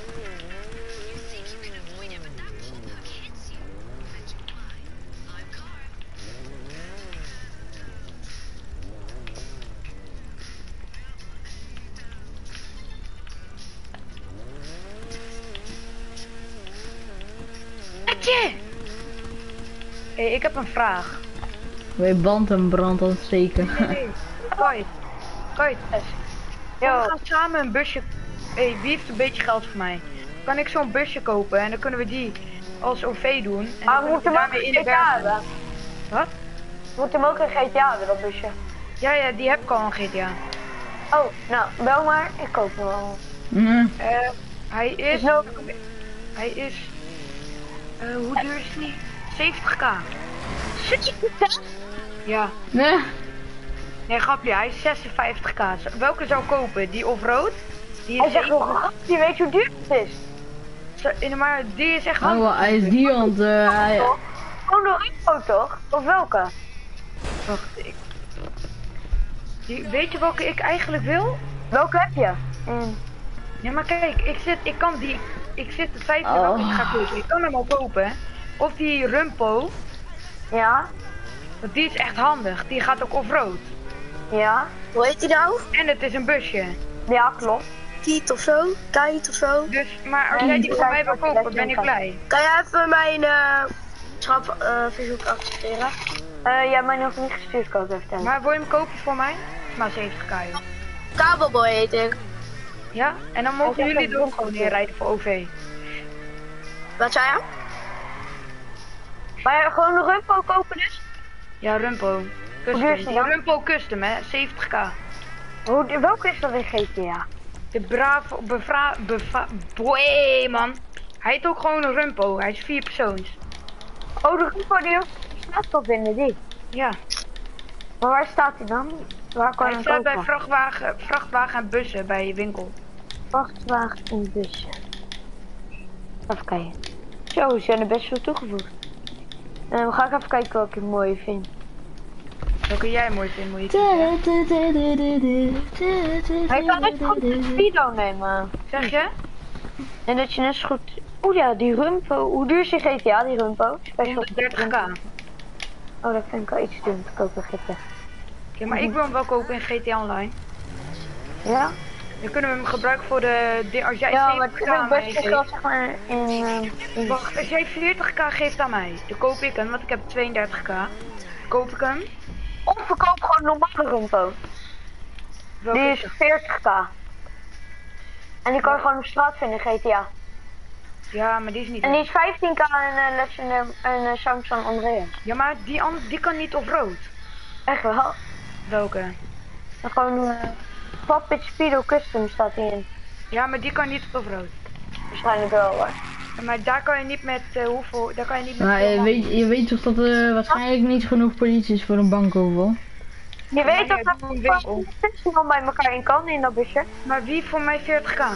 Hé, hey, ik heb een vraag. Wij band en brand aan het steken. Hey, Kite. Kite. We Yo, gaan samen een busje... Hé, hey, wie heeft een beetje geld voor mij? Kan ik zo'n busje kopen en dan kunnen we die als O V doen. En maar dan we moeten kunnen hem ook we in daarmee G T A bergen. hebben. Wat? We moeten hem ook in G T A hebben, dat busje. Ja, ja, die heb ik al in G T A. Oh, nou, bel maar. Ik koop hem wel. Mm. Eh, hij is... Zo. Hij is... eh, hoe duur is die? zeventig k. Zit je goed, Ja. Nee. Nee, grapje, hij is zesenvijftig k. Welke zou ik kopen? Die off-road? Die Hij is zegt nog, gast, je weet hoe duur het is. Zo- maar die is echt Oh, handig. hij is die, want uh, hij... Toch? Gewoon de info toch? Of welke? Wacht, ik... Die, weet je welke ik eigenlijk wil? Welke heb je? Mm. Ja, maar kijk, ik zit, ik kan die, ik zit te twijfelen Oh. welke ik ga kopen. Ik kan hem al kopen. Of die Rumpo, Ja? want die is echt handig. Die gaat ook off-road. Ja? Hoe heet die nou? En het is een busje. Ja, klopt. Kiet of zo? Kite of zo? Dus, maar als En jij die die voor mij kijk wil wat je kopen, best ben ik kan. blij. Kan jij even mijn uh, schap uh, verzoek accepteren? Eh, jij hebt mij nog niet gestuurd, kan ik even vertellen. Maar wil je hem kopen voor mij? Maar zeventig k joh. Kabelboy heet ik. Ja? En dan mogen Hij zegt jullie dat er ook het gewoon goed neerrijden voor O V. Wat zei je? Maar gewoon een Rumpo kopen dus? Ja, Rumpo. duur is Custom. die Die dan? Rumpo Custom, hè? zeventig k. Hoe, welke is dat in G T A? De Bravo, bevra, beva, boy man. Hij heet ook gewoon een Rumpo, hij is vier persoons. Oh, de Rumpo die ook staat kan vinden, die. Ja, Maar waar staat hij dan? Waar kan je hij hem staat bij kopen? vrachtwagen, vrachtwagen en bussen bij je winkel. Vrachtwagen en bussen. Even kijken. Zo, ze zijn er best veel toegevoegd. En dan ga ik even kijken welke ik mooi vind. Welke jij mooi vindt, moet je kiezen. Maar je kan net zo goed de Speedo nemen. Zeg je? En dat je net zo goed... Oeh ja, die Rumpo. Hoe duur is die G T A, die Rumpo? Special honderddertig k. Oh, dat vind ik wel iets duur om te kopen, G T A. Ja, maar ik wil hem wel kopen in G T A Online. Ja? Dan kunnen we hem gebruiken voor de... de als jij Ja, maar het zeventig k is ook aan mij best veel geeft. geld, zeg maar, in... eh, in- Wacht, als jij veertig k geeft aan mij, dan koop ik hem, want ik heb tweeëndertig k. Koop ik hem. Of verkoop gewoon een normale Rumpo. Welke Die is is het? veertig k. En die kan je gewoon op straat vinden, G T A. Ja, maar die is niet... En die is vijftien k en uh, les en, en uh, Samsung Andreas. Ja, maar die, an- die kan niet off-road. Echt wel. Welke? En gewoon... eh, Puppet Speedo Custom staat hierin. Ja, maar die kan niet op rood. Waarschijnlijk wel hoor. Ja, maar daar kan je niet met uh, hoeveel, daar kan je niet met Maar veel uh, man- weet, je weet toch dat er waarschijnlijk niet genoeg politie is voor een bankoverval? Je weet maar dat doe er een winkel. man bij elkaar in kan in dat busje. Maar wie voor mij veertig k?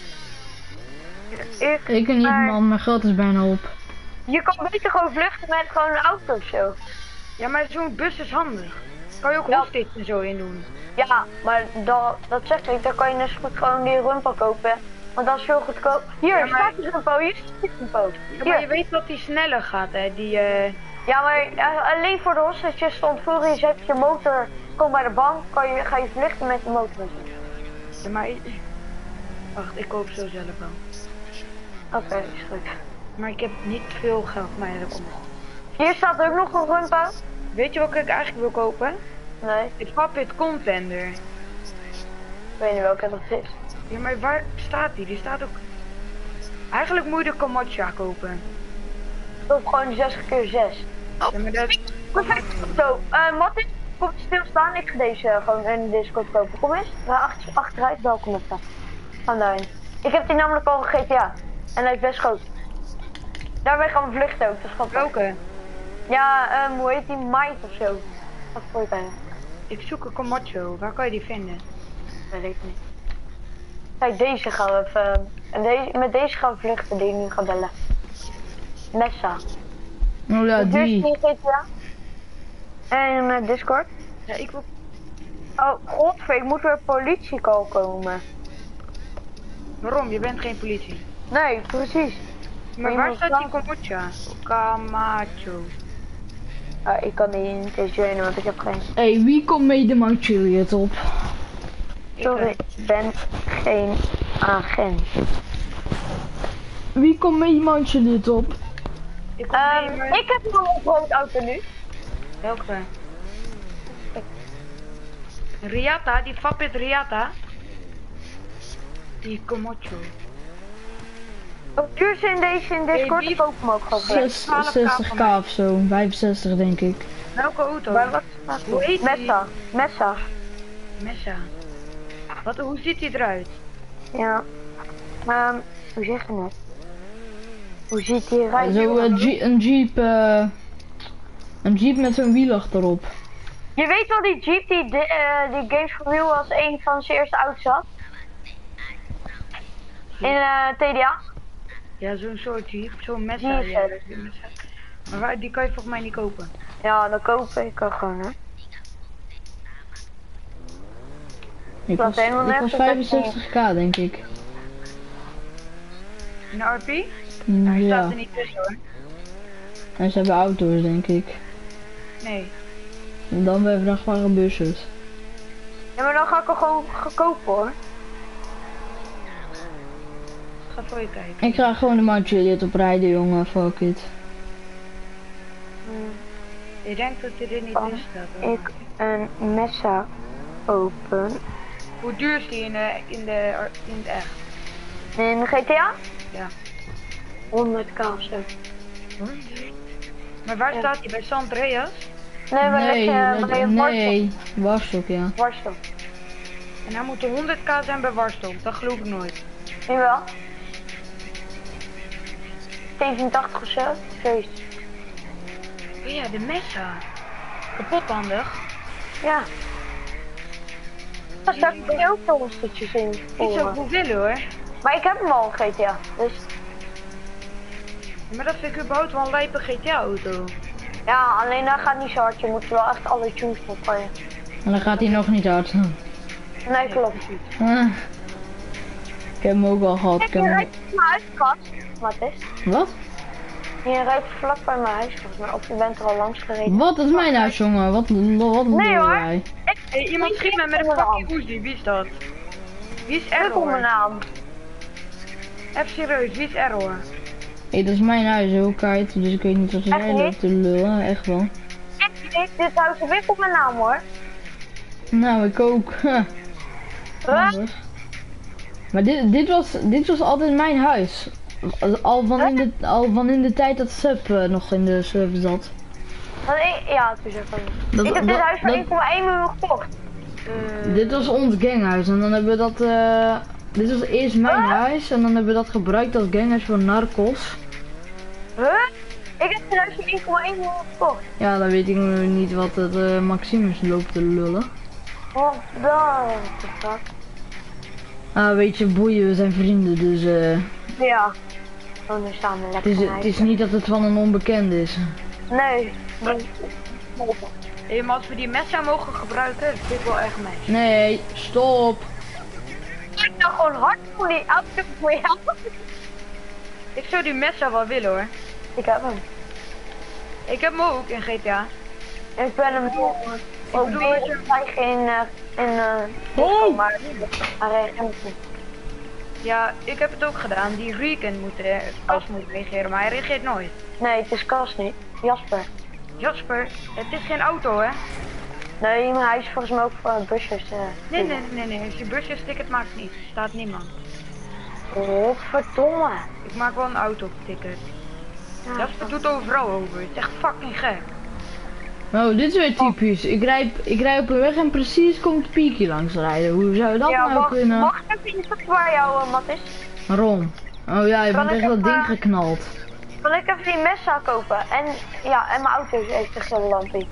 Ik, Ik niet maar man, mijn geld is bijna op. je kan beter gewoon vluchten met gewoon een auto of zo. Ja, maar zo'n bus is handig. Kan je ook Ja. hostage en zo in doen. Ja, maar dat, dat zeg ik, dan kan je dus goed gewoon die rumpo kopen. Want dat is veel goedkoop. Hier, Ja, maar- staat die rumpo, hier staat die rumpo. Ja, maar je Hier. weet dat die sneller gaat, hè? Die, eh Ja, maar eh, alleen voor de hostages stond vroeger, je zet je motor, kom bij de bank, kan je, ga je vluchten met de motor. ja, maar... Wacht, ik koop zo zelf wel. Oké, is goed. Maar ik heb niet veel geld, maar ja, dat komt wel. Hier staat ook nog een rumpo. Weet je wat ik eigenlijk wil kopen? Nee, Het Puppet Contender. ik weet niet welke dat is. Ja, maar waar staat die? Die staat ook... Eigenlijk moet je de Komatcha kopen. Koop gewoon zes keer zes. Ja, maar dat... Perfect. Zo, uh, Martin, kom stilstaan. Ik ga deze uh, gewoon in de Discord kopen. Kom eens. Naar achter, achteruit, welkom op dat. Gaan daarheen. Ik heb die namelijk al G T A. En hij is best groot. Daarmee gaan we vluchten ook, dat is grappig. Welke? Ja, um, hoe heet die? Might of zo. Wat voor je bijna? Ik zoek een Komatcho. Waar kan je die vinden? Dat weet ik niet. Kijk, deze gaan we even... En deze, met deze gaan we vluchten, die ik nu ga bellen. Messa. Oh ja, De die. duurste in G T A. En uh, Discord. Ja, ik wil... Oh, godver, ik moet weer politiecall komen. Waarom? Je bent geen politie. Nee, precies. Maar je waar moet staat die flanken. Komatcha? Camacho. Ah, ik kan niet in deze joinen, want ik heb geen... Hé, hey, wie komt mee de Mount Chiliad op? Sorry, ik ben geen agent. Wie komt mee Mount Chiliad op? Ik kom Um, mee, maar... ik heb nog een groot auto nu. Welke? Riata, die Puppet Riata. Die Komatcho. Hoe duur ze in deze in Discord? wie- Ik koop hem ook gewoon gelijk. zestig k of zo, vijfenzestig denk ik. Welke auto? Maar wat staat Hoe heet die? Messa. Messa. Messa. Wat, hoe ziet die eruit? Ja. Um, hoe zeg je het? Hoe ziet die eruit? Zo eh, je- een jeep, eh, een jeep met zo'n wiel achterop. Je weet wel die Jeep die, de, eh, die Games for Real als een van zijn eerste auto's had? In eh T D A? Ja, zo'n soort jeep, zo'n Messa. Die is Ja, het. die Messa. Maar waar, die kan je volgens mij niet kopen. Ja, dan koop ik ook gewoon hè. Ik Dat was, helemaal ik was nergens op vijfenzestig k denk ik. Een R P? Mm, Hij staat Ja, er niet tussen hoor. en ze hebben auto's denk ik. Nee. En dan bij vrachtwagenbussen. Ja, maar dan ga ik er gewoon gaan kopen hoor. Ga voor je kijken. Ik ga gewoon de Mount Chiliad oprijden jongen, fuck it. Ik denk dat hij er niet Oh, in staat hoor. Ik een Messa open. Hoe duur is die in de, in de, in het echt? In de G T A? Ja. honderd k of zo. Maar waar Ja. staat hij? Bij San Andreas? Nee, maar Nee, nee, dat- bij een Warstok. nee, Warstok ja. Warstok. En hij moet er honderd k zijn bij Warstok. Dat geloof ik nooit. Jawel. zevenentachtig of zo. Zoiets. Oh ja, de Messa. Kapothandig. Ja. Daar staat er ook wel stukjes in. Niet voor zo me. goed willen hoor. Maar ik heb hem al een G T A. Dus Maar dat vind ik überhaupt wel een lijpe G T A auto. ja, alleen dat gaat niet zo hard. Je moet wel echt alle tunes op gooien. En dan gaat hij nog niet hard. Nee, klopt. Ah. Ik heb hem ook al gehad. Ik Kijk, heb je hem... rijdt voor mijn huiskast. Wat is? Wat? Je rijdt vlak bij mijn huiskast. Maar of je bent er al langs gereden. Wat? Dat is mijn huis jongen. Wat, wat Nee, doe hoor. jij? Ik, Hey, iemand ik- schiet me met een onder de fucking hand. Uzi. Wie is dat? Wie is Druk op mijn Error? naam. Even serieus, wie is Error? Hé, dat is mijn huis ook, kijk. Dus ik weet niet of ze Echt jij niet? loopt te lullen. Echt wel. Ik weet, dit huis heb ik op mijn naam hoor. Nou, ik ook. Huh. Handig. Maar dit, dit, was, dit was altijd mijn huis. Al van in de, al van in de tijd dat Sub eh, nog in de server zat. Want ik, ja, het is ook wel. Dat- Ik heb dat- dit huis voor dat- één komma één miljoen gekocht. Eh, Dit was ons ganghuis en dan hebben we dat... eh dit was eerst mijn huis en dan hebben we dat gebruikt als ganghuis voor narcos. Huh? Ik heb een huisje één komma één miljoen gekocht. Ja, dan weet ik nu niet wat het eh, Maximus loopt te lullen. Wat dan? Fuck. Ah, weet je, boeien, we zijn vrienden, dus eh... Ja. Oh, nu staan we het, lekker is, in het huis. is niet dat het van een onbekende is. Nee. nee. Hé, maar als we die messa mogen gebruiken, dat vind ik wel echt meisje. Nee, stop! Ik nou gewoon hard voor die auto voor jou. Ik zou die messa wel willen hoor. Ik heb hem. Ik heb hem ook in G T A. Ik ben hem nog ook bedoel weer dat je- krijgen in, uh, in uh, Oh! maar hij reageert niet. Ja, ik heb het ook gedaan. Die Recon moet, eh, Kas moet reageren, maar hij reageert nooit. Nee, het is Kas niet. Jasper. Jasper, het is geen auto hè? Nee, maar hij is volgens mij ook voor busjes. Uh, Nee, nee, nee, nee. Als je busticket maakt niet. Staat niemand. Oh, verdomme. Ik maak wel een autoticket. Ja, Jasper doet overal over. Het is echt fucking gek. Nou, dit is weer typisch. Ik rij, ik rij op een weg en precies komt Piekie langs rijden. Hoe zou je dat ja, nou wacht, kunnen? Mag ik even iets waar jou, uh, Mat is? Waarom? Oh ja, je Kan bent ik echt dat even- ding geknald. Wil ik even die messa kopen? En ja, en mijn auto heeft een gele lampje.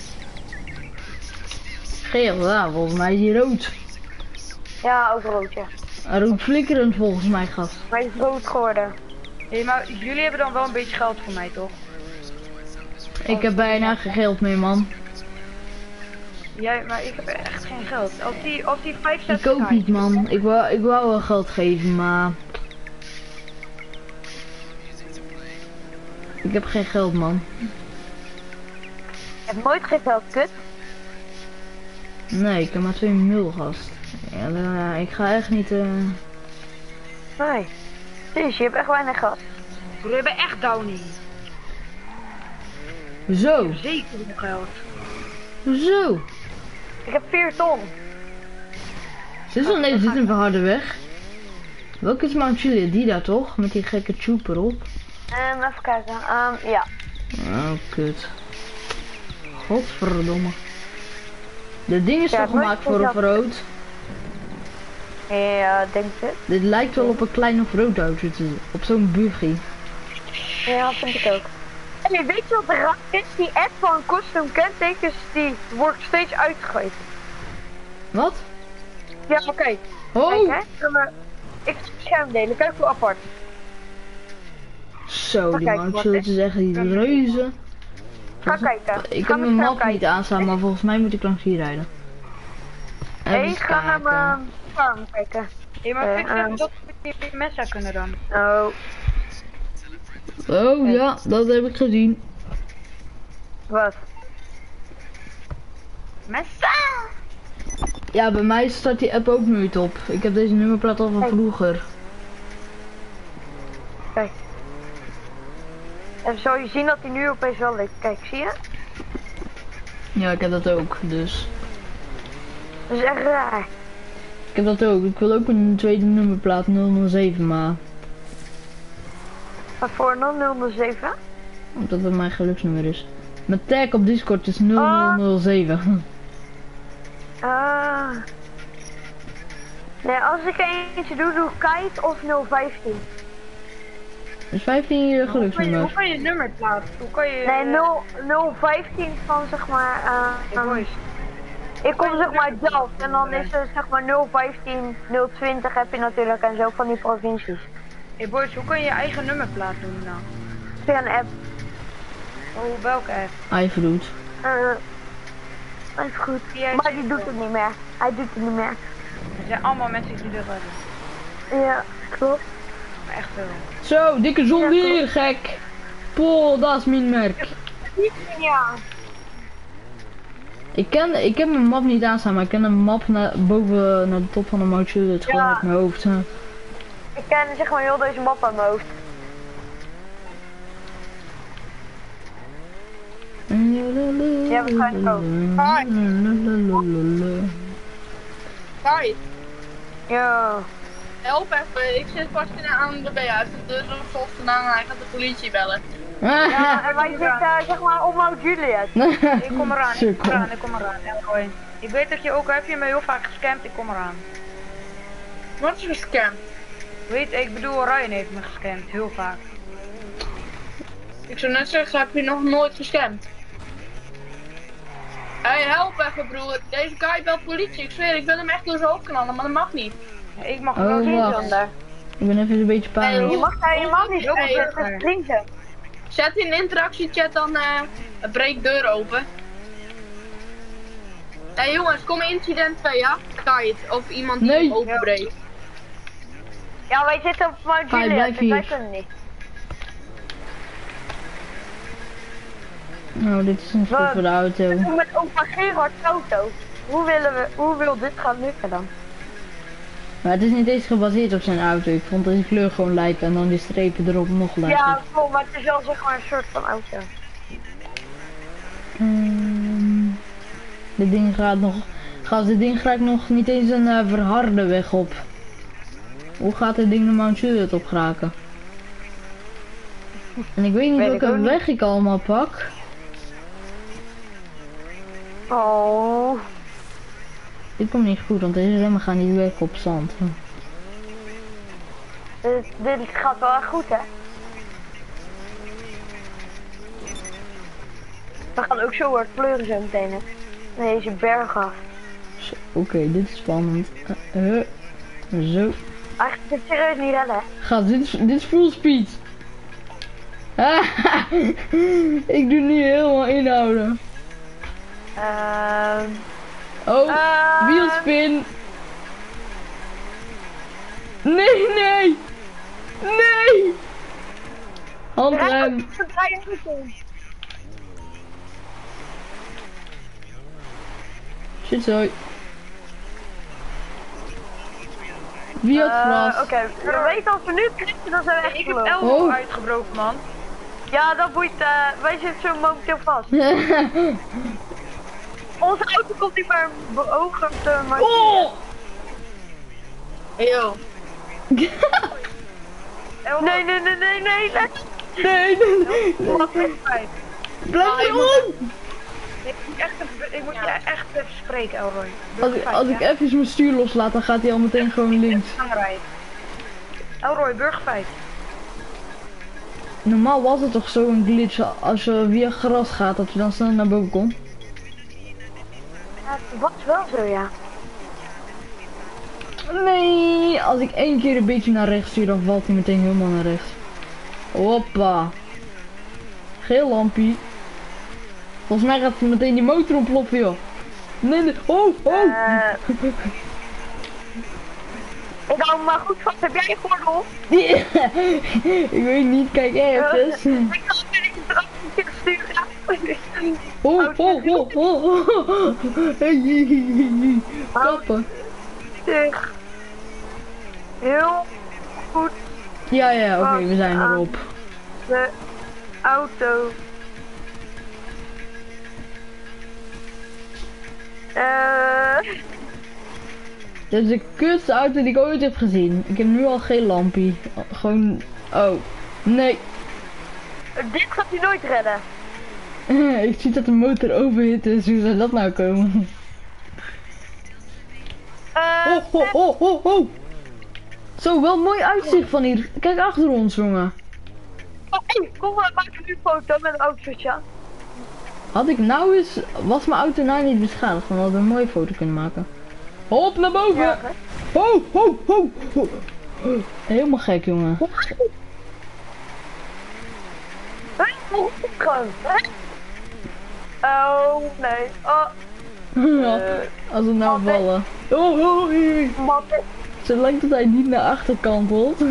Geel, ja, volgens mij is die rood. Ja, ook roodje. Rood flikkerend volgens mij, gast. Maar hij is rood geworden. Hé, maar jullie hebben dan wel een beetje geld voor mij toch? Ik heb bijna geen geld meer, man. Jij, maar ik heb echt geen geld. Als die, als die vijf, zes Ik ook niet, man. Ik wou, ik wou wel geld geven, maar... Ik heb geen geld, man. Je hebt nooit geen geld, kut. Nee, ik heb maar twee mil, gast. Ja, dan, eh, ik ga echt niet... eh Nee. Dus je hebt echt weinig geld. We hebben echt Downy. Zo, Zeker nog geld. zo. Ik heb vier ton. Dit is, een, nee, dit is een harde weg. Welke is Mount Julia? Die daar toch? Met die gekke trooper op. Um, even kijken. Um, ja. Oh, kut. Godverdomme. De ding is Ja, toch nooit gemaakt voor goed offroad? Ja, denk ik. Dit lijkt wel op een klein offroad auto te op zo'n buggy. Ja, vind ik ook. En weet je wat raar is? Die app van custom kentekens, die wordt steeds uitgegooid. Wat? Ja, maar kijk. Oh! Kijk, hè. Ga maar- Ik ga het scherm delen. Kijk hoe apart. Zo, die Kijk, Mount wat Julia is- is echt die reuze. Ga kijken. Ik Ga heb maar mijn scherm map niet kijken. aanstaan, maar volgens mij moet ik langs hier rijden. Even Hey, ga naar kijken. mijn farm kijken. Hé, maar Eh, fix ehm. even dat we die messa kunnen dan. Oh. Oh ja, dat heb ik gezien. Wat? Messa! Ja, bij mij staat die app ook nooit op. Ik heb deze nummerplaat al van Hey. vroeger. Kijk. En zou je zien dat hij nu opeens wel ligt. Kijk, zie je? Ja, ik heb dat ook, dus. Dat is echt raar. Ik heb dat ook. Ik wil ook een tweede nummerplaat nul nul zeven, maar Waarvoor dan nul nul zeven? omdat het mijn geluksnummer is. Mijn tag op Discord is nul nul nul zeven. Ah. Nee, als ik er eentje doe, doe ik kite of nul vijftien. Dus vijftien je Hoe kan je, hoe geluksnummer. kan je nummer plaatsen? Hoe kan je... Nee, nul, nul vijftien van zeg maar. Hey, Uh, boys. ik kom zeg maar uit Delft en dan is het zeg maar nul vijftien, nul twintig heb je natuurlijk en zo van die provincies. Hey boys, hoe kan je je eigen nummerplaat doen dan? Via een app. Oh, welke app? iVloed. Uh, even goed. Via Maar die doet het niet meer. Hij doet het niet meer. Er zijn allemaal mensen die dat hebben. Ja, klopt. Maar echt veel. Zo, dikke zon Ja, weer, gek. Poh, dat is mijn merk. Ja. Ik, ken, ik heb mijn map niet aanstaan, maar ik ken een map naar boven naar de top van de Mount Julia. Het is gewoon Ja. uit mijn hoofd. Hè. Ik ken zeg maar heel deze map aan mijn hoofd. Ja, waarschijnlijk ook. Hoi, Ja. help even. Ik zit vast in een aan de B-huis. De deur is vast gedaan en hij gaat de politie bellen. Ja, en wij zitten uh, zeg maar op Mount Juliet. Ik kom eraan, ik kom Sukkel. eraan, ik kom eraan. Ja, hoi. Ik weet dat je ook, heb je me heel vaak gescamd, ik kom eraan. Wat is gescamd? Weet, ik bedoel, Ryan heeft me gescamd, heel vaak. Ik zou net zeggen, heb je nog nooit gescamd? Hé, hey, help even broer. Deze guy belt politie. Ik zweer, ik wil hem echt door zijn hoofd knallen, maar dat mag niet. Ik mag Oh, wel zien wacht. zonder. Ik ben even een beetje Hey, panisch. Je mag daar helemaal niet Hey, op het vrienden. Zet in de interactiechat dan uh, breek deur open. Hé hey, jongens, kom incident twee, ja? Kite, of iemand die Nee. hem openbreekt. Ja, wij zitten op Mount Kai, Juliet, blijf dus wij hier. kunnen niet. Nou, dit is een schot Wat? voor de auto. Doe met opa Gerard auto. Hoe willen we, hoe wil dit gaan lukken dan? Maar het is niet eens gebaseerd op zijn auto. Ik vond deze kleur gewoon lijken en dan die strepen erop nog lijken. Ja, cool, maar het is wel zeg maar een soort van auto. Um, dit ding gaat nog... Gast, dit ding gaat nog niet eens een uh, verharde weg op. Hoe gaat dit ding de Mount Juliet op geraken? En ik weet niet Weet ik welke ook niet. weg ik allemaal pak. Oh. Dit komt niet goed, want deze remmen gaan niet weg op zand. Dit, dit gaat wel echt goed, hè? We gaan ook zo hard pleuren zo meteen, hè? Nee, deze berg af. Oké, okay, dit is spannend. Uh, uh, zo. Eigenlijk is het serieus niet redden, hè? Gast, dit is, dit is full speed. Ik doe niet helemaal inhouden. Ehm... Oh, Uh, wielspin. Nee, nee. Nee. Handrem. Shit zo. Wie had gras? Uh, Oké, okay. We weten als we nu krijgen, dan zijn we echt Ik heb verloren. elbow Oh. uitgebroken, man. Ja, dat boeit, uh, wij zitten zo momenteel vast. Onze auto komt niet meer beoogd, uh, maar... Oh! Hey yo. Nee, nee, nee, nee, nee, nee. Nee, nee, nee. Wat is het? Blijf erom! Ik moet, echt even, ik moet je echt even spreken, Elroy. Als ik, als ik even mijn stuur loslaat, dan gaat hij al meteen gewoon links. Belangrijk. Elroy, burgerfeit. Normaal was het toch zo'n glitch als je via gras gaat, dat je dan snel naar boven komt. Ja, het was wel zo, ja. Nee, als ik één keer een beetje naar rechts stuur, dan valt hij meteen helemaal naar rechts. Hoppa. Geel lampje. Volgens mij gaat hij meteen die motor ontploffen, joh. Nee, nee. Oh, oh. Uh, ik hou hem maar goed vast. Heb jij je gordel? Ik weet niet, kijk even. Ik kan er niet eraf sturen. Oh, oh, oh, oh, oh. Hey, hey, hey, hey. Kappen. Zeg. Heel goed Ja, ja, oké, okay, we zijn erop. de auto. Uh, Dit is de kutste auto die ik ooit heb gezien. Ik heb nu al geen lampje. Gewoon... Oh. Nee. dit gaat hij nooit redden. Ik zie dat de motor overhit is. Hoe zou dat nou komen? Uh, Oh, oh, oh, oh, oh. Zo, wel mooi uitzicht van hier. Kijk achter ons, jongen. oh, hey, kom maar, maak nu een foto met een autootje. Had ik nou eens... Was mijn auto nou niet beschadigd, dan hadden we een mooie foto kunnen maken. Hop, naar boven. Ja, Ho, ho, ho, ho. Helemaal gek, jongen. Hé, hoe is het gewoon? Hè? Oh, nee. Oh, Ja, als we nou Wat, hè? vallen. Oh, oh, hey. matte. Zolang dat hij niet naar achter kantelt.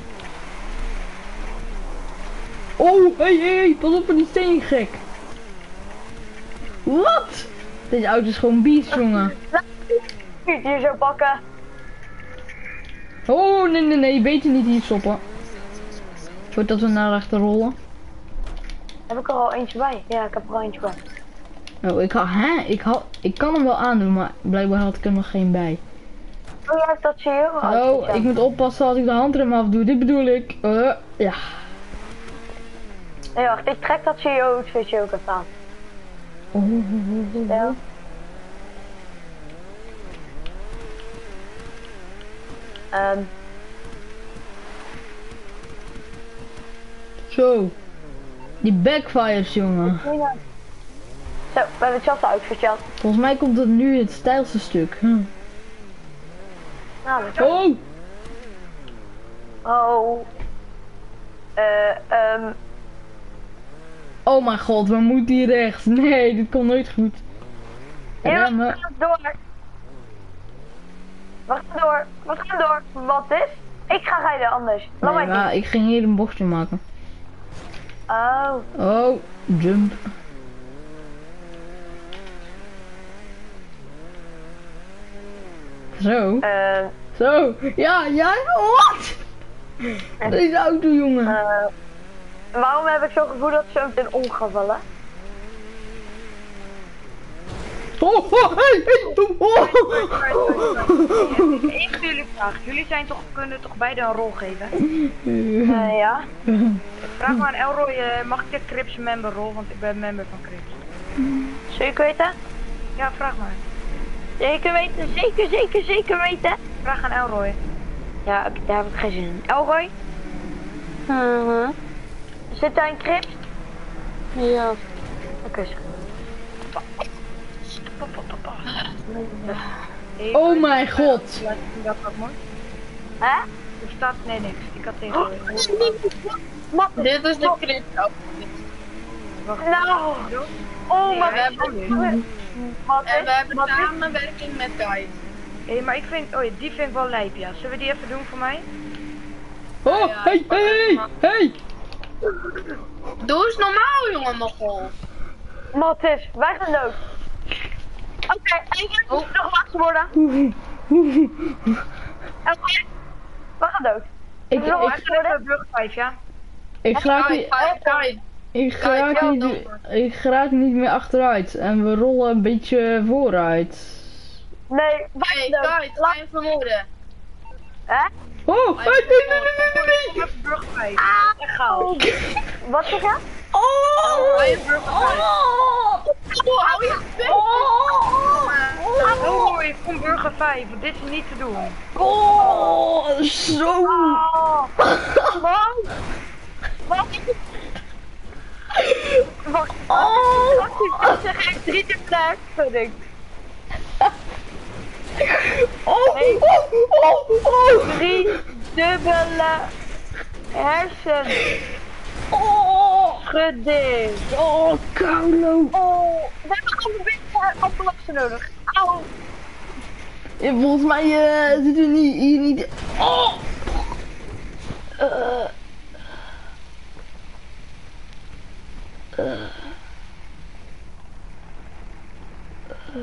Oh, hey, hey, pas op voor die steen, gek. Wat? Deze auto is gewoon beest, jongen. Niet hier zo pakken. Oh, nee, nee, nee, beter niet hier stoppen. Voordat we naar achter rollen. Heb ik er al eentje bij? Ja, ik heb er al eentje bij. Oh, ik, ha hè? Ik, ha ik kan hem wel aandoen, maar blijkbaar had ik er nog geen bij. Oh ja, dat zie je heel Oh, ik moet oppassen als ik de handrem afdoe. Dit bedoel ik. Uh, ja. Nee, wacht, ik trek dat C E O-outfitje ook even aan. Oh, oh, oh, oh, oh. Ja. Ehm, Zo. Die backfires, jongen. Zo, we hebben hetzelfde outfit, Jan. Volgens mij komt het nu het stijlste stuk. Hm. Nou, dat is Oh! Oh. Eh, ehm. Oh mijn god, we moeten hier rechts. Nee, dit komt nooit goed. Ja, we Remmen. gaan door. We gaan door. We gaan door. Wat is? Ik ga rijden anders. Laat Nee, mij maar ik ging hier een bochtje maken. Oh. Oh, jump. Zo. Eh. Zo. Ja, ja, wat? Deze auto, jongen. eh, waarom heb ik zo'n gevoel dat ze meteen om gaan vallen? Oh, oh, hey, hey, oh. Ik wil jullie vragen. Jullie zijn toch, kunnen toch beide een rol geven? Eh, ja. Vraag maar aan Elroy, uh, mag ik de Crips member rol? Want ik ben member van Crips. Zeker weten? Ja, vraag maar. Zeker weten, zeker, zeker, zeker weten. Vraag aan Elroy. Ja, oké, daar heb ik geen zin in. Elroy? Mhm. Zit daar een crypt? Ja. Oké, okay, Oh mijn god. Dat was mooi. Hè? Er staat nee niks. Ik had tegen. Wat? Dit is de Crips. Nou. Oh, maar we hebben wat En we is? hebben Wat is? samenwerking met Guy. Hé, maar ik vind, oh ja, die vind ik wel lijp, ja. Zullen we die even doen voor mij? Oh, hey, hey, hey. Doe eens normaal, jongen, Mogol. Mattis, wij gaan dood. Oké, okay, één keer nog laatste worden. Oké, we gaan dood. Ik, Nog ik, laatste worden. Brug vijf, ja? ik raak Guy, niet, Guy, Guy. ik raak Guy, niet, help ik raak niet meer achteruit. En we rollen een beetje vooruit. Nee, wij Hey, gaan dood. Guy, ga je vermoorden. Hè? Oh, hey, nee, nee, nee, nee, nee. Even brug vijf. Ah, Echt gauw. wat zeg je? Oh, Ga je brug vijf. oh, Hou je bek. Oh, oh, ik kom burger vijf, want dit is niet te doen. oh, zo. Oh, wat? Wat? Wacht, Oh. ik zeg echt drie keer plek, vind ik. Oh, oh, oh, oh. Drie dubbele hersen. Oh, Geding. oh, Kaulo. Oh, we hebben gewoon een beetje ambulance nodig. Auw. Ja, volgens mij uh, zit er niet, hier niet... Oh! Uh. Uh. Uh.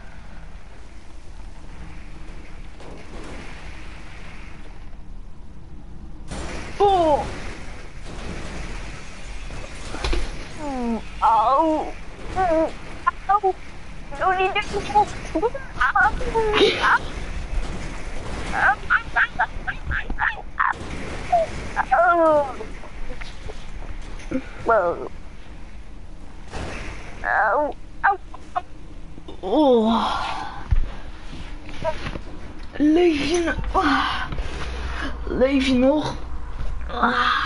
Oh! Mm, Auw. Mm, Auw. Doe niet dit. Auw. Auw. Wow. Auw. Auw. Oh. Leef je nog? Ah. Leef je nog? Ah.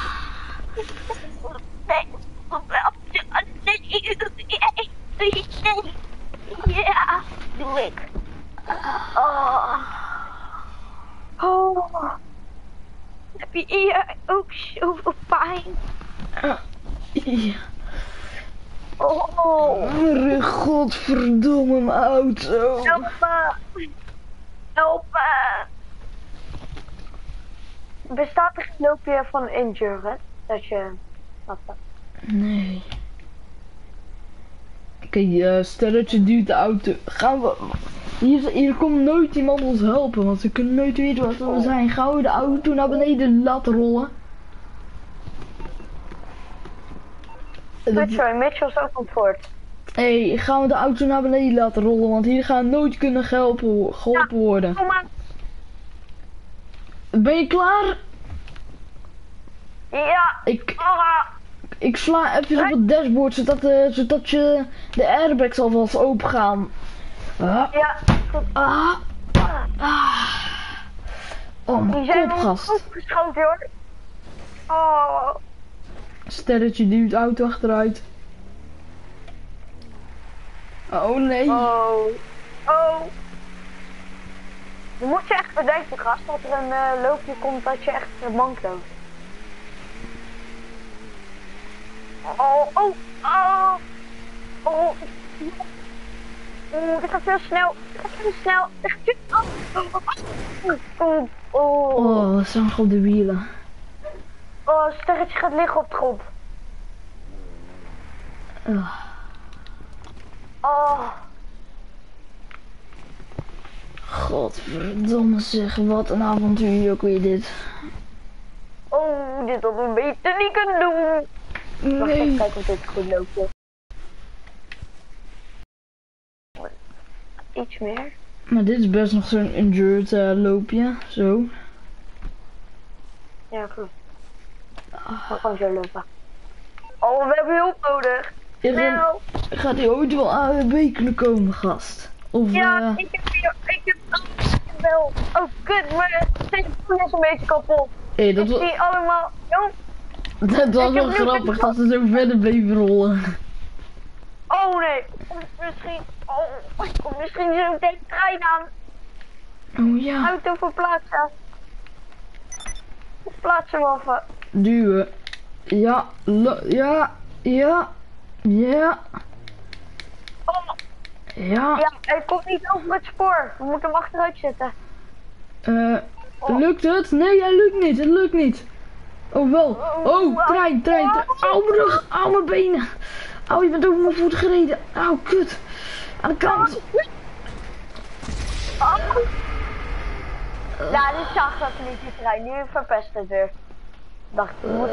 Ja, doe ik. Oh. Oh. Heb je hier ook zoveel pijn? Ja. Oh. Godverdomme mijn auto. Help me. Help me. Bestaat er geen loopje van injured? Dat je... Wat dat? Nee. Oké, uh, stel dat je duwt de auto. Gaan we... Hier, hier komt nooit iemand ons helpen, want ze kunnen nooit weten wat we zijn. Gaan we de auto naar beneden laten rollen? Goed zo, Mitchell is ook antwoord. Hé, hey, gaan we de auto naar beneden laten rollen, want hier gaan we nooit kunnen geholpen, geholpen worden. Kom maar. Ben je klaar? Ja. Ik, Ah. ik sla even op het dashboard, zodat, uh, zodat je de airbags alvast open gaan. Ah. Ja. Goed. Ah. Ah. Oh, Die mijn zijn kop, ons gast. opgeschoten hoor. Oh. Sterretje duwt auto achteruit. Oh nee. Oh. Oh. Je moet je echt bedenken, gast, dat er een uh, loopje komt dat je echt uh, mank loopt. Oh, oh, oh. Oh. Oh, dit gaat heel snel. Dit gaat heel snel. Dit gaat heel... Oh. Oh. Oh, zag op de wielen. Oh, sterretje gaat liggen op de grond. Uh. Oh. Godverdomme zeg, wat een avontuur ook weer dit. Oh, dit hadden we beter niet kunnen doen. Wacht Nee. even kijken of dit goed loopt. Joh. Iets meer. Maar dit is best nog zo'n endured uh, loopje, zo. Ja, klopt. We gaan gewoon zo lopen. Oh, we hebben hulp nodig. Snel. Gaat hij ooit wel A W B kunnen komen, gast? Of, Ja, uh... ik heb hier, ik heb oh, wel. Oh, kut, mijn telefoon is een beetje kapot. Hey, dat ik was, zie allemaal, joh. dat was wel grappig dat ze zo verder bleven rollen. Oh nee, misschien, oh, ik kom misschien zo tegen de trein aan. Oh ja. Auto verplaatsen. Verplaatsen we even. Duwen. Ja, lo ja, ja, ja. Oh. Ja. Ja, hij komt niet over het spoor. We moeten hem achteruit zetten. Uh, lukt het? Nee, hij lukt niet. Het lukt niet. Oh wel. Oh, trein, trein, trein. Auw, mijn rug. Auw, mijn benen. Auw, je bent over mijn voet gereden. Auw, kut. Aan de kant. Oh. Ja, dit zag dat niet, die trein. Nu verpest het weer. Dacht ik, moet...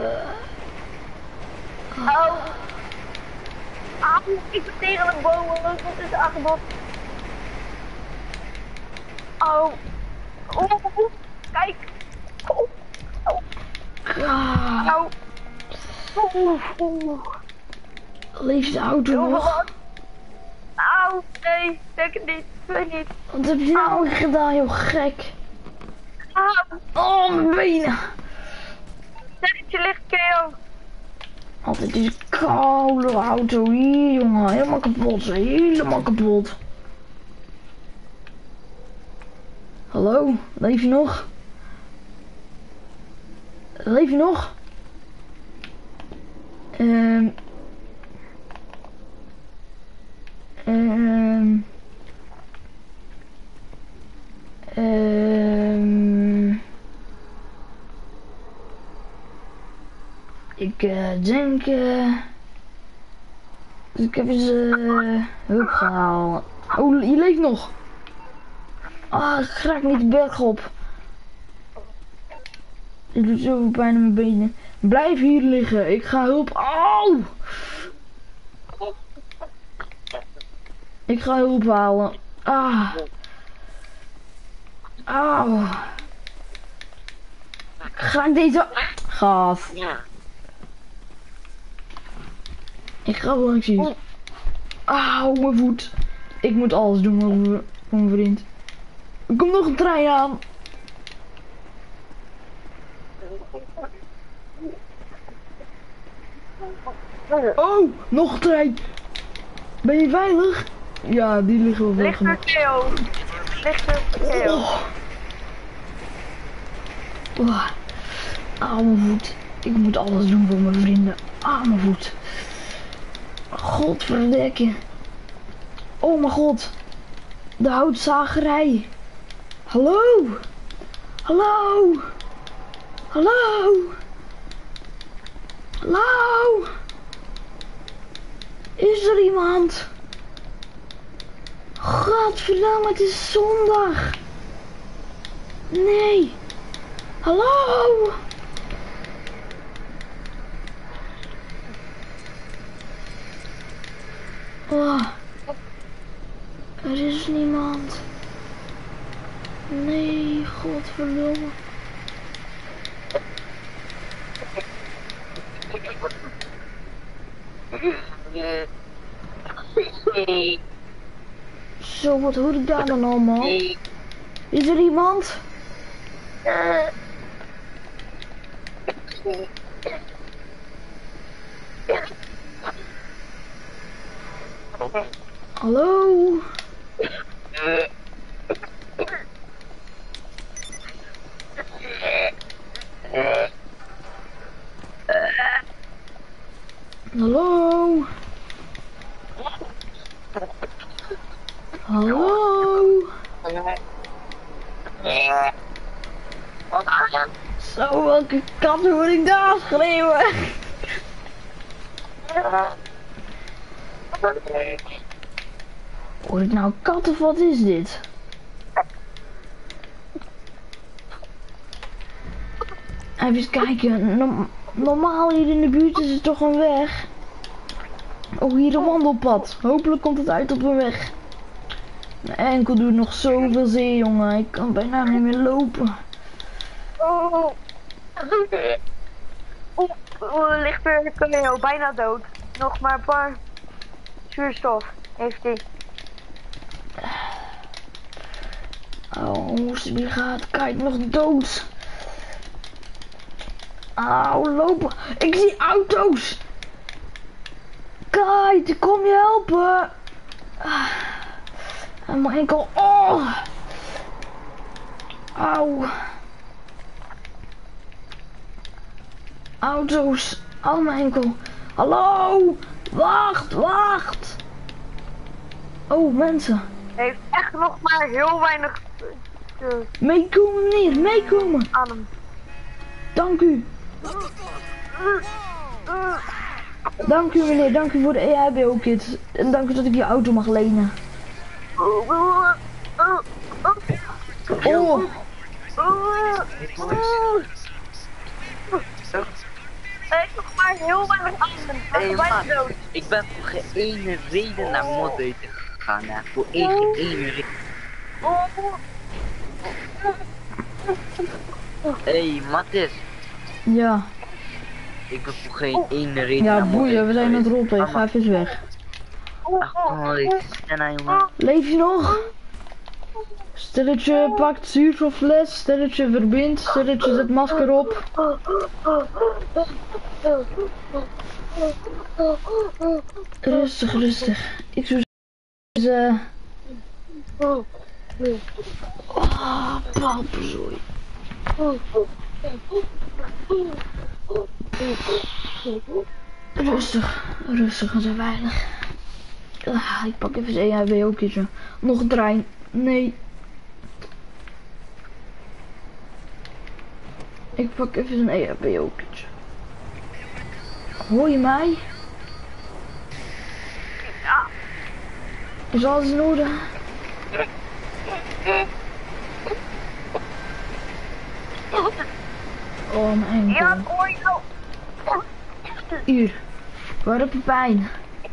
Oh. Auw, ik ben tegen een boom. Wat is er achterop? Oh. Oeh, kijk. Oh. Oh. Ah, Oh. Oeh, oeh. leeft de auto nog? Auw, nee, denk het niet. Ik weet niet. Wat heb je nou gedaan, joh, gek? Auw. Oh, mijn benen. Sterretje ligt, Keo. Altijd die koude auto hier, jongen. Helemaal kapot, helemaal kapot. Hallo, leef je nog? Leef je nog? Ehm... Ehm... Ehm... Ik uh, denk... Uh, ik heb eens uh, hulp gehaald. Oh, je leeft nog. Ah, ik raak niet de berg op. Het doet zoveel pijn aan mijn benen. Blijf hier liggen. Ik ga hulp... Auw! Ik ga hulp halen. Ah. Auw. Ga ik deze... Gaaf. Ik ga langs hier. Auw, mijn voet. Ik moet alles doen voor mijn vriend. Er komt nog een trein aan. Oh, nog een trein. Ben je veilig? Ja, die liggen wel Ligt er, Theo. Ligt er, Theo. Oh. Oh. Ah, mijn voet. Ik moet alles doen voor mijn vrienden. Ah, mijn voet. Godverdikke. Oh mijn god. De houtzagerij. Hallo. Hallo. Hallo. Hallo. Is er iemand? Godverdamme, het is zondag. Nee. Hallo. Oh. Er is niemand. Nee, godverdomme. Zo, wat hoor ik daar dan allemaal? Is er iemand? Hallo? Hallo? Hallo? Zo, welke katten word ik daar schreeuwen? Hoor ik nou kat of wat is dit? Even eens kijken, Norm- normaal hier in de buurt is het toch een weg? Oh, hier een wandelpad. Hopelijk komt het uit op een weg. Mijn enkel doet nog zoveel zeer, jongen. Ik kan bijna niet meer lopen. Oh, oh, oh, lichtwerker Cleo, bijna dood. Nog maar een paar zuurstof heeft hij. Oh, hoe ze die gaat. Kijk, nog dood. Auw, lopen. Ik zie auto's. Kijk, ik kom je helpen. Ah. En mijn enkel. Oh. Auw. Auto's. Oh, mijn enkel. Hallo. Wacht, wacht. Oh, mensen. Hij heeft echt nog maar heel weinig uh, Meekomen, meneer. Meekomen. adem. Dank u. Dank u, meneer. Dank u voor de E H B O-kit. En dank u dat ik je auto mag lenen. Oh. Hij heeft nog maar heel weinig adem. Hij is bijna dood. Ik ben voor geen ene reden naar modder gegaan. Hè. Voor één ene reden. Hé, hey, Mattis. Ja. Ik ben voor geen ene reden Ja, naar modder boeien. We zijn aan het geweest. roleplay. Ga even eens weg. Ach, kom ik sten aan, jongen. Leef je nog? Stelletje pakt zuurstoffles. Stelletje verbindt. Stelletje zet masker op. Rustig, rustig. Ik zou zeggen... Oh, palperzooi. Rustig, rustig, we zijn veilig. Ah, ik pak even een E H B O-kitje. Nog een trein. Nee. Ik pak even een E H B O-kitje. Hoor je mij? Ja. Is alles in orde? Oh, mijn enkel. Ja, ik hoor je. Hier. Waar heb je pijn?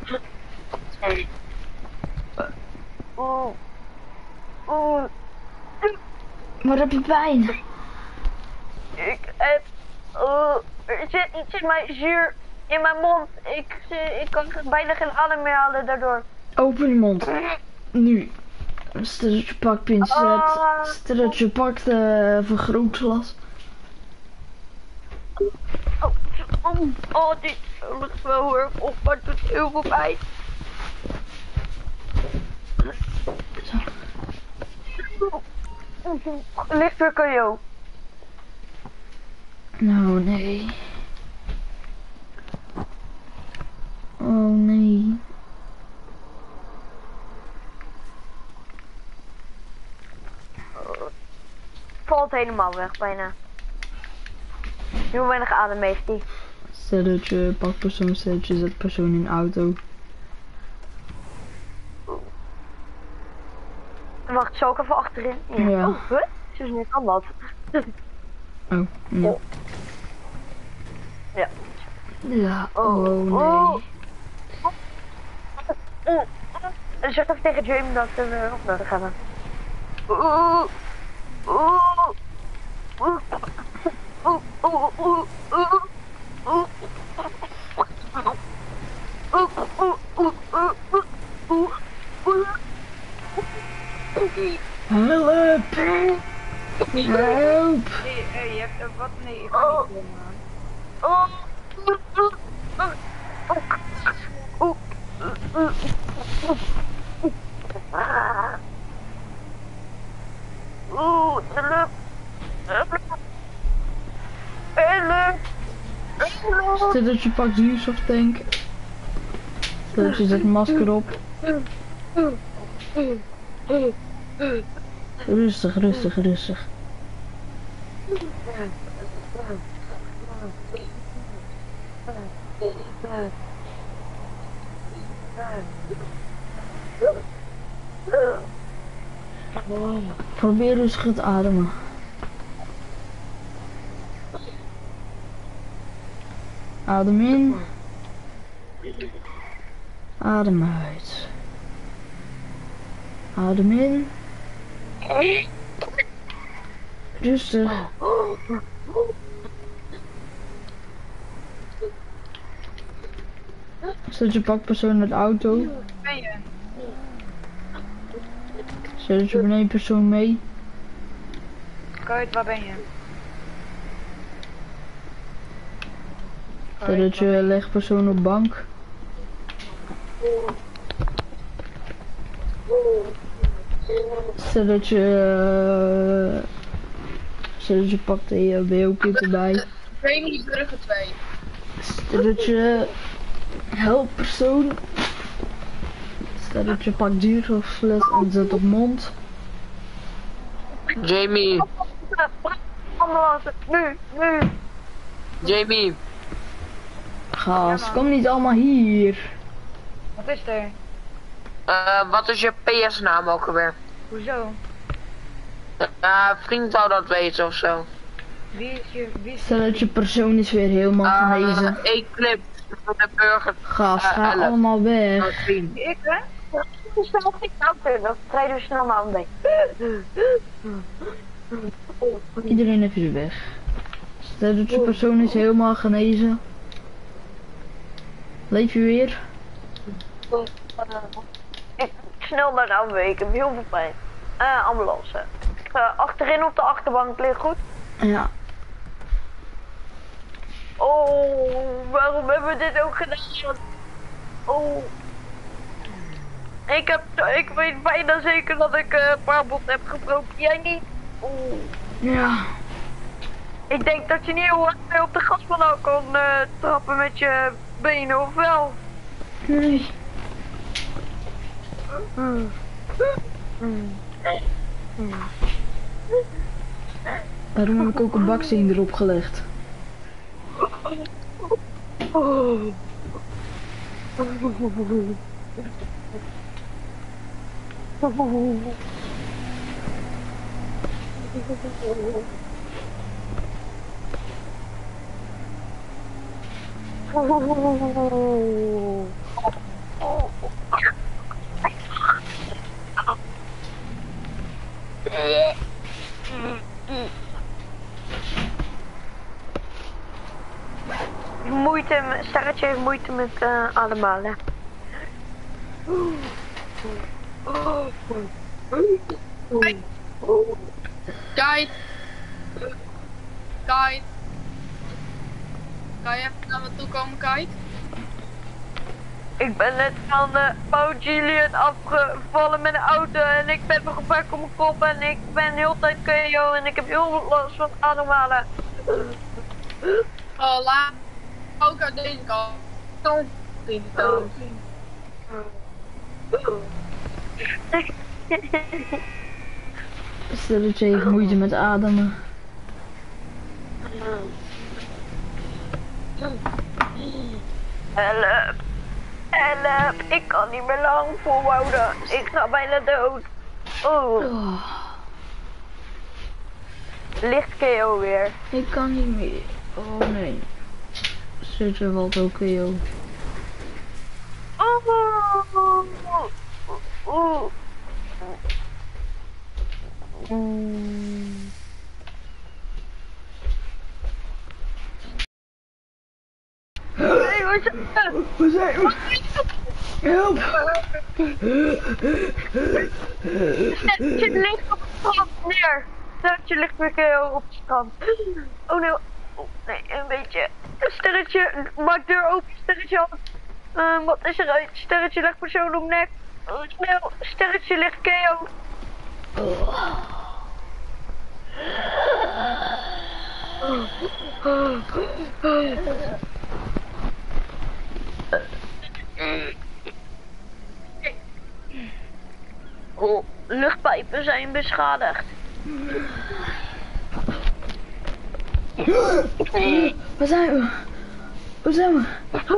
Oeh. Oeh. Waar heb je pijn? Ik heb... Uh, er zit iets in mijn zuur in mijn mond. Ik, ik kan bijna geen adem meer halen daardoor. Open je mond. Nu. Stelletje pakt pincet. Ah. Stelletje pakt uh, vergrootglas. Oh, oh, oh, dit lukt wel heel erg op, maar het doet heel veel pijn. Lichtwerker Jo. Nou, nee. Oh, nee. Valt helemaal weg bijna. Heel weinig adem heeft hij. Stelletje pak persoon, stelletje zet persoon in auto. Wacht, zal ik even achterin? Ja. Ja. Oh, huh? Zo snel kan dat. Oh, ja. Oh. Ja. Ja, Oh, oh nee. oh. Oh. Zeg even tegen Jamie dat we op nodig hebben. Oeh. Oeh. Oeh. Oeh. Oeh. Oeh. Oeh. Oeh. Oeh. Oeh. Oeh. Oeh. Oeh. Oeh. Help! Help! Nee, hey, je hebt er wat? Nee, ik Oh. ga niet doen, man. Oh. Oeh. Oeh, de lucht. Stel dat je pakt zuurstoftank. Stel dat je zet een masker op. Rustig, rustig, rustig. Probeer rustig te ademen. Adem in. Adem uit. Adem in. Rustig. Zet je pakpersoon naar de auto. Ben je? Zet je met één persoon mee. Kijk, waar ben je? Zet je legpersoon op bank. Stel dat je... Stel dat je pakt de E H B O-kit erbij. Jamie Burger twee. Stel dat je... Helppersoon. Stel dat je pakt zuurstoffles en zet op mond. Jamie, Ambulance, nu, nu. Jamie. Gast, kom niet allemaal hier. Wat is er? Uh, wat is je P S-naam ook alweer? Hoezo? Ja, uh, vriend zou dat weten of zo. Wie is je... Wie is Stel dat je persoon is weer helemaal genezen. Uh, Eclipse van de burger. Gast, uh, ga elf. allemaal weg. Oh, tien. ik, hè? Snel ik auto, dan rijden we snel naar mee. Iedereen even weg. Stel dat je persoon is helemaal genezen. Leef je weer? Ik snel naar de A M W, ik heb heel veel pijn. Uh, ambulance. Uh, achterin op de achterbank ligt goed. Ja. Oh, waarom hebben we dit ook gedaan? Oh. Ik heb, ik weet bijna zeker dat ik uh, paarbot heb gebroken. Jij niet? Oh. Ja. Ik denk dat je niet heel hard op de gaspedaal kon uh, trappen met je benen, of wel? Nee. Mm. Mm. Mm. Daarom heb ik ook een baksteen erop gelegd. Oh. Moeite, Sterretje heeft moeite met uh, ademhalen. Kijk. Kijk. Kan je even naar me toe komen, Kijk? Ik ben net van de Mount Julian afgevallen met een auto en ik ben nog een paar op mijn kop en ik ben heel tijd K O en ik heb heel veel last van ademhalen. Oh, laat ook uit deze kant. Kom. Deze kant. Stel dat je heeft moeite met ademen. Help. Help. Ik kan niet meer lang volhouden. Ik ga bijna dood. Oh. Licht K O weer. Ik kan niet meer. Oh nee. Zutje valt ook K O. Oh. Oh. Mm. Nee, waar zijn we? We zijn we? Help! Je ligt op het strand neer. Je ligt weer K O op het strand. Oh nee, oh, nee, een beetje. sterretje, maak deur open, sterretje aan. Uh, wat is er? Sterretje legt persoon op nek. Oh, snel, sterretje ligt K O. Oh, luchtpijpen zijn beschadigd. Waar zijn we? Waar zijn we?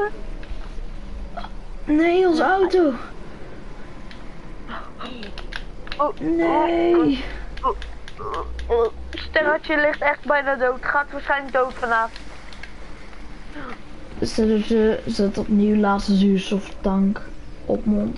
Nee, onze auto. Nee. Sterretje ligt echt bijna dood. Gaat waarschijnlijk dood vanavond. Sterretje zet opnieuw laatste zuurstoftank op mond.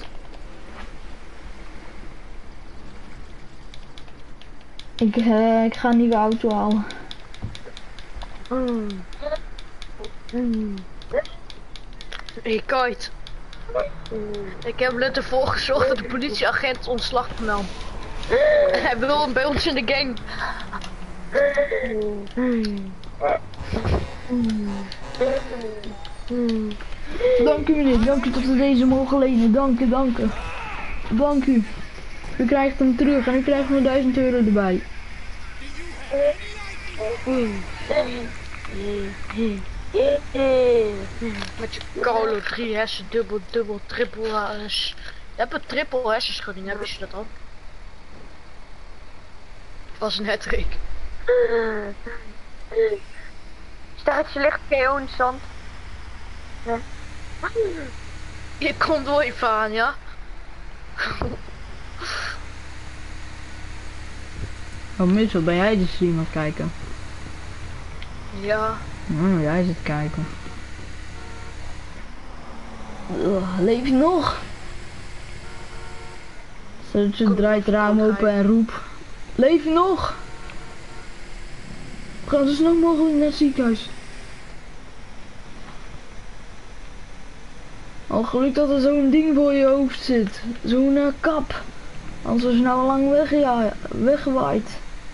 Ik, uh, ik ga een nieuwe auto halen. Mm. Mm. Hey Kite. Ik heb net ervoor gezorgd dat de politieagent ontslag nam. Hij wil hem bij ons in de gang. Dank u meneer, dank u dat we deze mogen lenen. Dank u, dank u. Dank u. U krijgt hem terug en u krijgt nog duizend euro erbij. Met je Carlo drie hersen, dubbel, dubbel, triple hers. Je hebt een triple hersenschudding, hè? Wist je dat al? Het was een hattrick. Sterretje ligt K O in de zand. Ja. Je komt wel even aan, ja? Oh Mitchell, ben jij de stream aan het kijken? Ja. Oh, jij zit kijken. Ugh, leef je nog? Sterretje draait het raam open en roep. Leef je nog? We gaan zo snel mogelijk naar het ziekenhuis. Al geluk dat er zo'n ding voor je hoofd zit. Zo'n uh, kap. Anders was je nou al lang weg, ja, weggewaaid.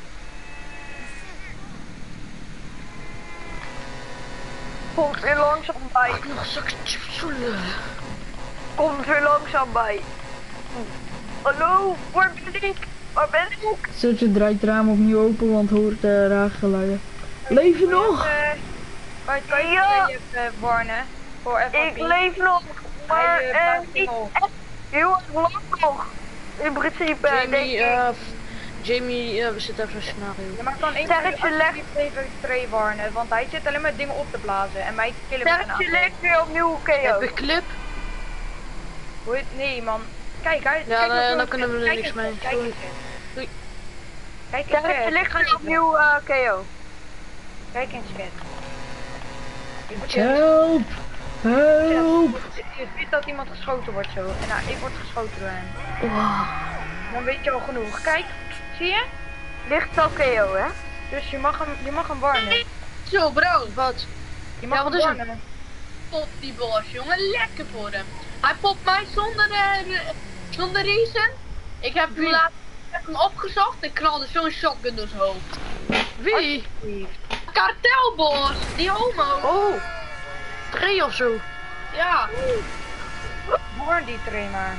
Komt weer langzaam bij. Nog een zakje chips voelen. Komt weer langzaam bij. Hallo, waar ben ik? Waar ben ik? Sterretje draait het raam opnieuw open, want hoort uh, raar geluiden. Leef je nog? Kan je het Ja. even warnen? Voor F Ik leef nog, maar Hij, uh, eh, blijft niet nog. echt heel erg lang nog. In principe, denk Jamie, ik. uh, Jamie, uh, we zitten even zo'n scenario. Ja, maar kan één Sterretje keer legt- even Trey warnen, want hij zit alleen maar dingen op te blazen en mij te killen met een Sterretje aanval. ligt weer opnieuw K Heb O. je clip? Hoe heet- Nee man, kijk hij. Ja, kijk dan- wat dan er kunnen we zit. er Kijk niks eens, mee. Kijk Sorry. eens. Doei. Kijk eens, Sterretje chat. ligt Ga weer niet opnieuw uh, K O. doen. Kijk eens, chat. Ik word- Help! Help! Je ziet dat iemand geschoten wordt zo. En nou, ik word geschoten door hem. Dan weet je al genoeg. Kijk, zie je? Ligt al K O, hè? Dus je mag hem, je mag hem warnen. Zo bro, Wat? Je mag Ja, wat hem is er? warnen. pop die boss jongen, lekker voor hem. Hij popt mij zonder, uh, zonder reason. Ik heb hem, laat, ik heb hem opgezocht en knalde zo'n shotgun door zijn hoofd. Wie? Kartelboss, die homo. Oh! Trey of zo. Ja. Warn die trainer.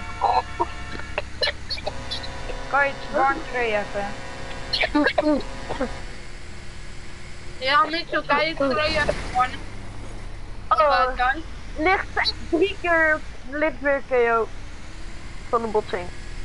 Kan je het warn Trey even? Ja, Mitchell, kan je het er even warnen? Oh, Wat kan? ligt echt drie keer ligt weer K O. Van de botsing.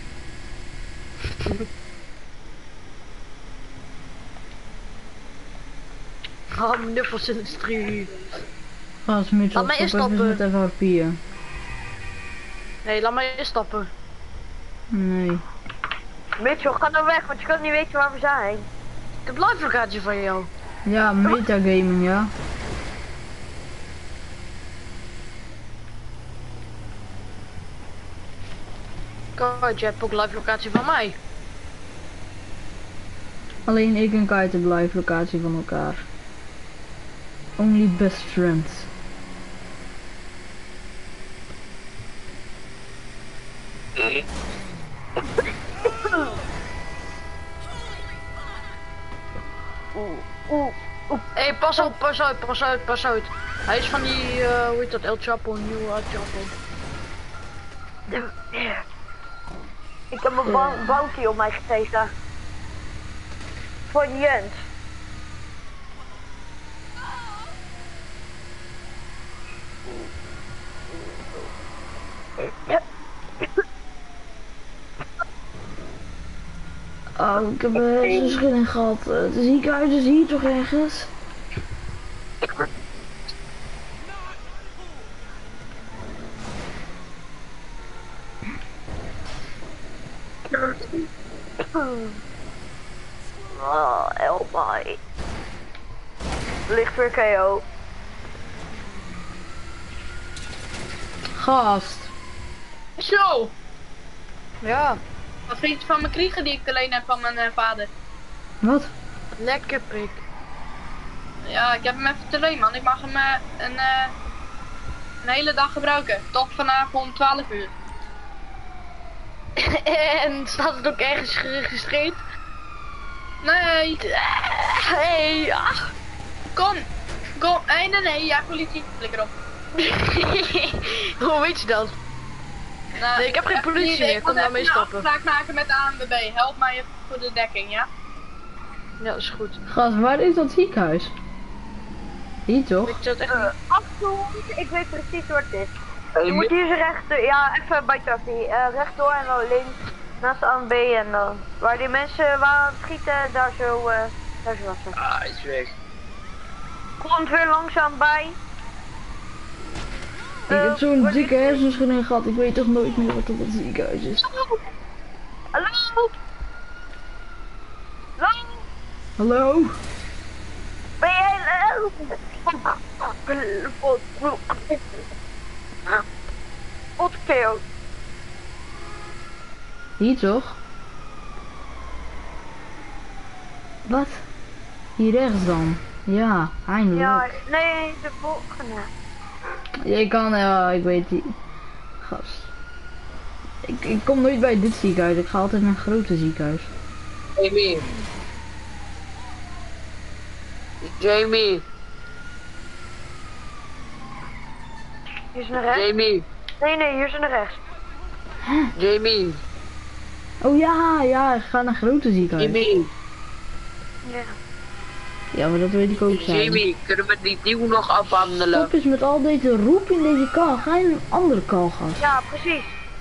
Ah, mijn nuffels in de stream. Gast Mitchell, Laat mij stop even instappen. met even harpieën. Nee, laat mij instappen. Nee. Mitchell, ga nou weg, want je kan niet weten waar we zijn. Ik heb live locatie van jou. Ja, metagaming, ja. Kijk, je hebt ook live locatie van mij. Alleen ik en Kite hebben live locatie van elkaar. Only best friends. Hé, hey, pas op, pas uit, pas uit, pas uit. Hij is van die, uh, hoe heet dat, El Chapo, nieuw El Chapo. Ik heb een uh. bounty op mij gekregen. Van Jens. Oh, ik heb een hersenschudding gehad. Het ziekenhuis is hier toch ergens? Oh, help mij. Ligt weer K O. Gast. Zo! Ja. Wat vind je van mijn kriegen die ik alleen heb van mijn uh, vader? Wat? Lekker prik. Ja, ik heb hem even te leen man. Ik mag hem uh, een, uh, een hele dag gebruiken. Tot vanavond twaalf uur. En staat het ook ergens geregistreerd? Nee. Hey, ach. Kom. Kom. Nee, nee, nee. Ja, politie. Klik erop. Hoe weet je dat? Nou, nee, ik heb geen politie meer. Kom nou mee stoppen. Ik ga een afspraak maken met de A N W B. Help mij even voor de dekking, ja? Ja, dat is goed. Gast, waar is dat ziekenhuis? Hier toch? Weet je dat echt uh, Achterhoek, ik weet precies waar het is. Je moet hier zo recht, ja, even bij Taffy. Uh, rechtdoor en dan links. Naast de A N W B en dan. Waar die mensen waren aan het schieten, daar zo, uh, daar zo was het. Ah, is weg. Komt weer langzaam bij. Ik heb zo'n dikke hersenschudding gehad, ik weet toch nooit meer wat op het ziekenhuis is. Hallo? Hallo? Hallo? Ben jij hallo? Wat veel? Hier toch? Wat? Hier rechts dan? Ja, eindelijk. Ja, nee, de volgende. Je kan, ja, ik weet die. Gast. Ik, ik kom nooit bij dit ziekenhuis, ik ga altijd naar een grote ziekenhuis. Jamie. Jamie. Hier is naar rechts. Jamie. Nee, nee, hier is naar rechts. Jamie. Oh ja, ja, ik ga naar een grote ziekenhuis. Jamie. Ja. Ja, maar dat weet ik ook zijn. Jamie, kunnen we die nieuw nog afhandelen? Stop eens met al deze roep in deze kal. Ga je in een andere kal gaan? Ja, precies.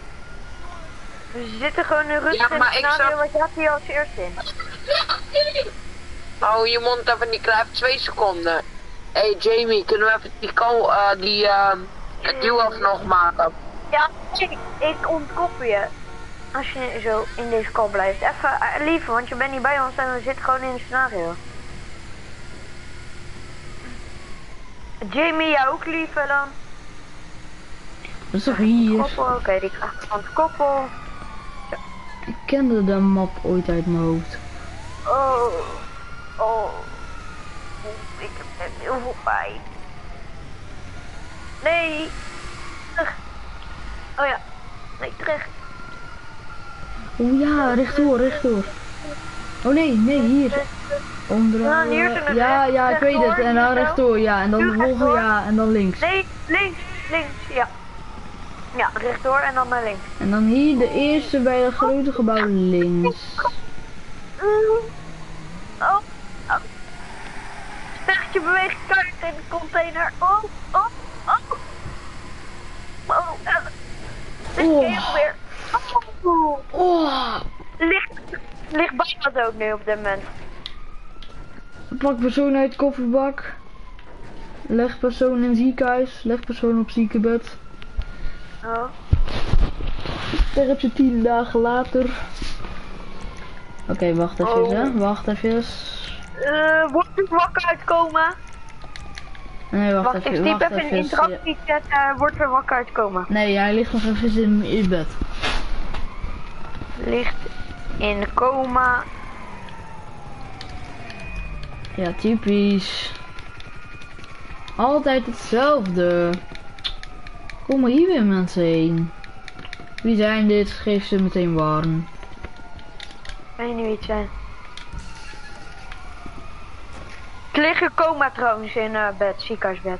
We zitten gewoon in rust Ja, in maar het ik scenario zag- wat je had hier als eerste in. Hou je mond even niet klaar, twee seconden. Hey Jamie, kunnen we even die call, uh, die, uh, het duo nog maken? Ja, ik, ik ontkoppel je. Als je zo in deze call blijft. Even uh, liever, want je bent niet bij ons en we zitten gewoon in het scenario. Jamie, jij ook liever dan? Dat is toch hier? Koppel, oké, okay, die krijgt van het koppel. Zo. Ik kende de map ooit uit mijn hoofd. Oh, oh. Ik heb heel veel pijn. Nee. Terug. Oh ja. Nee, terug. Oh ja, rechtdoor, rechtdoor. Oh nee, nee, hier. Omdraaien. Ja, hier zijn er Ja, rechts, ja, ik weet het. rechtdoor, En dan hier zo. rechtdoor, ja. En dan Nu de volgende, rechtdoor. ja. En dan links. Nee, links, links, ja. Ja, rechtdoor en dan naar links. En dan hier de eerste bij het grote gebouw links. Oh, oh. Sterretje beweegt kaart in de container. Oh, oh, oh. Oh, uh. Dit Oh. keer weer. Oh. Oh, Ligt, ligt bijna dood nu op dit moment. pak persoon uit kofferbak. Leg persoon in ziekenhuis. Leg persoon op ziekenbed. Oh. Sterretje tien dagen later. Oké, okay, wacht even, Oh. hè. Wacht even. Uh, wordt u wakker uitkomen? Nee, wacht, Wacht, even. ik typ wacht even in even. interactie chat, uh, wordt er wakker uitkomen. Nee, hij ligt nog even in, in bed. Ligt in coma. Ja, typisch. Altijd hetzelfde. Kom maar hier weer mensen heen. Wie zijn dit? Geef ze meteen warm. Weet je niet wie het zijn. Klik liggen coma trouwens in uh, bed, ziekenhuisbed.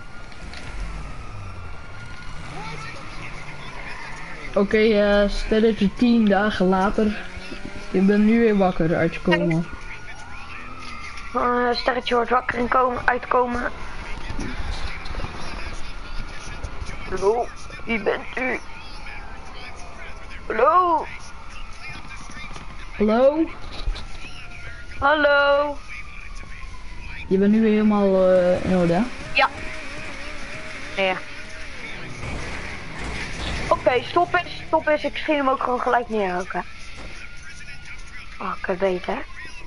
Oké, okay, uh, stelletje tien dagen later. Je bent nu weer wakker uit je coma. Uh, sterretje wordt wakker en komen, uitkomen. Hallo, wie bent u? Hallo? Hallo? Hallo? Je bent nu weer helemaal uh, in orde? Ja. Ja. Oké, okay, stop eens, stop eens. Ik schiet hem ook gewoon gelijk neer ook, hè. Oh, ik kan weten, hè.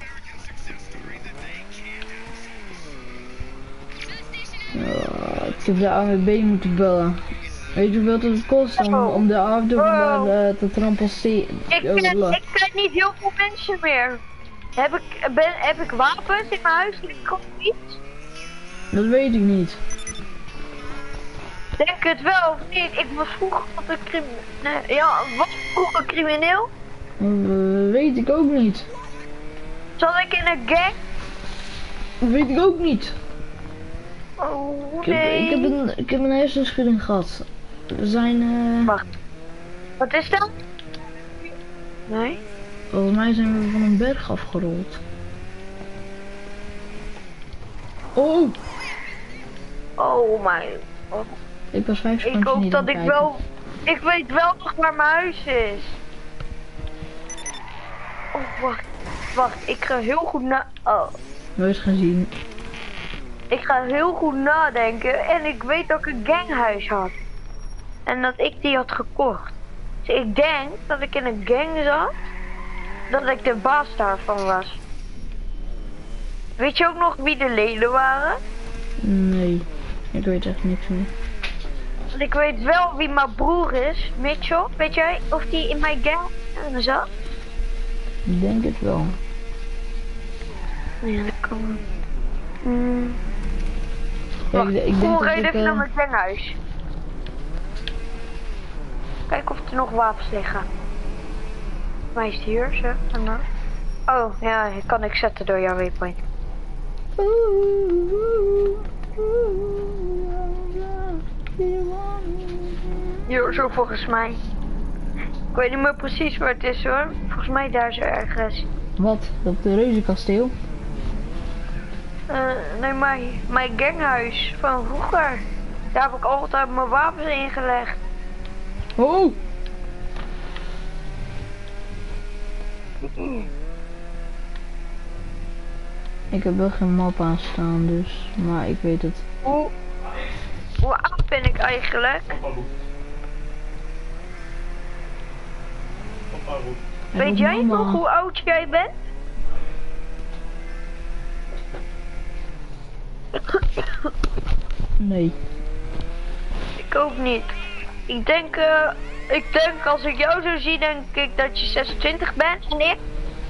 Uh, ik heb de A W B moeten bellen. Weet je hoeveel het kost om, oh. om de auto oh. uh, te tramposteren? Ik ken, ik ken niet heel veel mensen meer. Heb ik, ben, heb ik wapens in mijn huis? Ik gewoon iets? Dat weet ik niet. Denk het wel of niet? Ik was vroeger een crimineel. Nee, ja, was vroeger crimineel? Uh, weet ik ook niet. Zat ik in een gang? Dat weet ik ook niet. Oh nee. Ik heb, ik heb een, ik heb een hersenschudding gehad. We zijn uh... Wacht. Wat is dat? Nee? Volgens mij zijn we van een berg afgerold. Oh! Oh mijn... Oh. Ik was vijf seconden Ik hoop niet dat ik kijken. wel... Ik weet wel nog waar mijn huis is. Oh, wacht. Wacht, ik ga heel goed na... Oh. Nooit gezien. Ik ga heel goed nadenken en ik weet dat ik een ganghuis had. En dat ik die had gekocht. Dus ik denk dat ik in een gang zat. Dat ik de baas daarvan was. Weet je ook nog wie de leden waren? Nee, ik weet echt niks meer. Want ik weet wel wie mijn broer is, Mitchell. Weet jij of die in mijn gang zat? Ik denk het wel. Ja, dat kan. Hmm. Ja, Wacht, ik, ik kom, denk rijd dat even ik, naar uh... mijn ganghuis. Kijk of er nog wapens liggen. Mij is het hier, zo. En dan... Oh, ja, kan ik zetten door jouw waypoint. Hier, zo volgens mij. Ik weet niet meer precies waar het is hoor. Volgens mij daar zo ergens. Wat? Dat reuzenkasteel? Uh, nee, mijn, mijn ganghuis van vroeger. Daar heb ik altijd mijn wapens in gelegd. Oh! Ik heb wel geen map aanstaan dus, maar ik weet het. Hoe, hoe oud ben ik eigenlijk? Weet jij nog hoe oud jij bent? Nee. Ik ook niet. Ik denk, uh, ik denk als ik jou zo zie, denk ik dat je zesentwintig bent. En ik?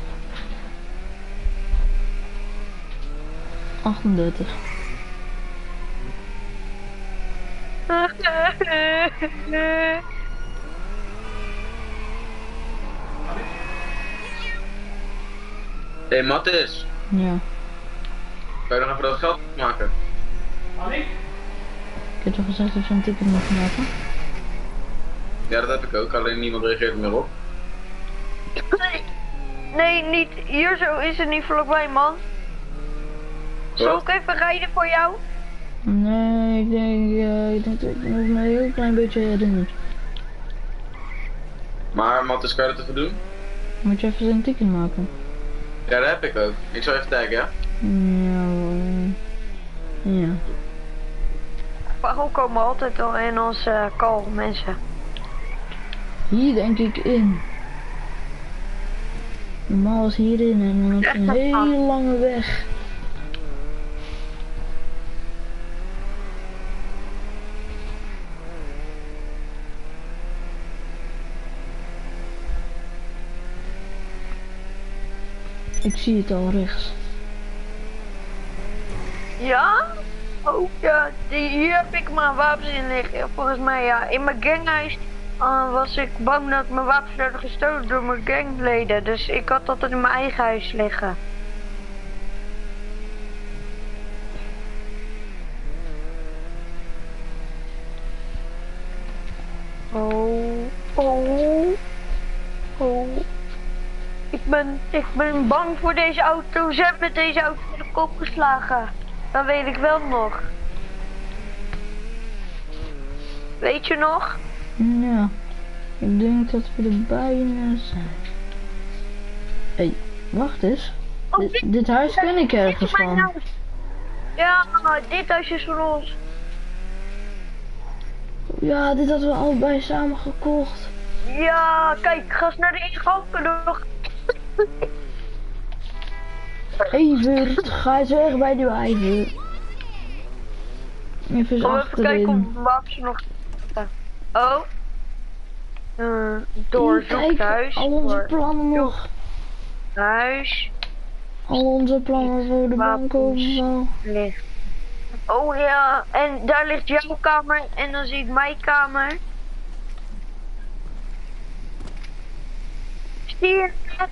achtendertig. Hé, hey, Mattis. Ja. Kan je nog even dat geld maken? Ik heb toch gezegd dat je een ticket moet maken? Ja, dat heb ik ook, alleen niemand reageert er meer op. Nee, nee, niet. Hier zo is het niet vlakbij, man. Zal ik even rijden voor jou? Nee, ik denk, uh, ik denk dat ik me een heel klein beetje herinnerd. Maar Mattis, kan je dat even doen? Moet je even een ticket maken? Ja, dat heb ik ook. Ik zal even taggen, ja? Ja, uh, ja. Waarom komen altijd al in onze call mensen? Hier denk ik in. Normaal is hierin en dan heb je een hele lange weg. Ik zie het al rechts. Ja? Oh ja, die, hier heb ik mijn wapens in liggen. Volgens mij ja. In mijn ganghuis uh, was ik bang dat mijn wapens werden gestolen door mijn gangleden. Dus ik had dat in mijn eigen huis liggen. Oh, oh, oh. Ik ben, ik ben bang voor deze auto. Ze hebben met deze auto in de kop geslagen. Dat weet ik wel nog. Weet je nog? Ja, ik denk dat we er bijna zijn. Hé, hey, wacht eens. Oh, Dit, dit- dit huis ken ik ergens Dit is mijn van. huis. Ja, dit huis is van ons. Ja, dit hadden we allebei samen gekocht. Ja, kijk, ga eens naar de ingang nog. Evert, ga eens weg bij die wijver. Even eens Kom even kijken achterin. of waar ze nog. Oh. Uh, door Hier, kijk, huis. al onze Door plannen nog. huis. Al onze plannen voor de bank overval. Ligt. Oh ja, en daar ligt jouw kamer en dan zie ik mijn kamer. Zie je het?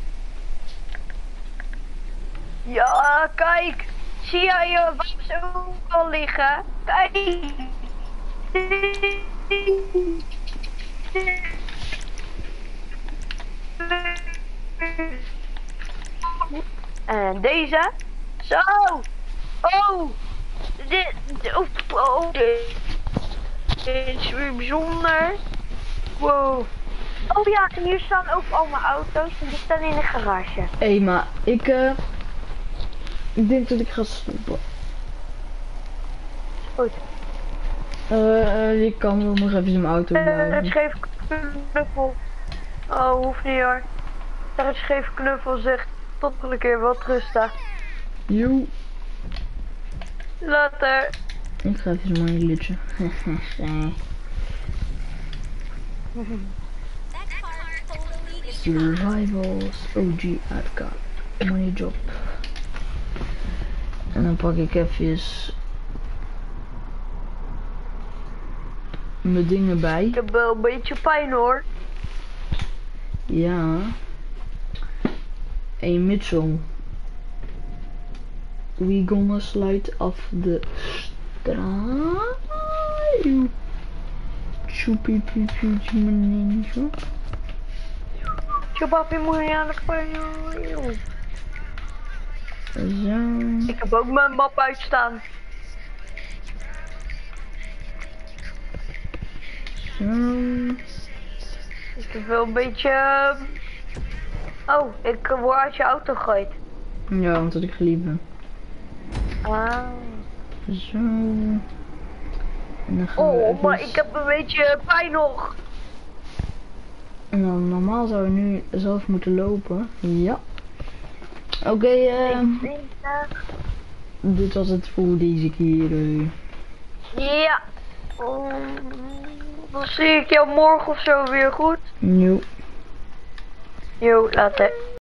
Ja, kijk. Zie jij je wapens ook al liggen? Kijk. En deze. Zo. Oh. Dit. Oh, oh dit. Dit is weer bijzonder. Wow. Oh ja, en hier staan ook al mijn auto's en die staan in de garage. Hé, hey, maar ik, eh, ik denk dat ik ga stoppen. Goed. Eh, uh, ik kan wel nog even in mijn auto Uh, blijven. scheef knuffel. Oh, hoeft niet hoor. Daar een scheef knuffel zegt tot een keer wat rustig. Joe. Later. Ik ga even mijn glitchen. Survivals O G, I've got money job. En dan pak ik even mijn dingen bij. Ik heb wel een beetje pijn hoor. Ja. Hey Mitchell. We gonna slide off the straat. Choepie pie pie pie ninja. Je papi moet je aan de pijn. Zo. Ik heb ook mijn map uitstaan. Zo. Ik heb wel een beetje... Oh, ik word uit je auto gegooid. Ja, want dat ik geliefd ben. Ah. Zo. En dan gaan we Oh, even... maar ik heb een beetje pijn nog. En dan normaal zou je nu zelf moeten lopen. Ja. Oké, okay, uh, dit was het voor deze keer. Uh. Ja. Um, dan zie ik jou morgen of zo weer goed. Jo. Jo, later.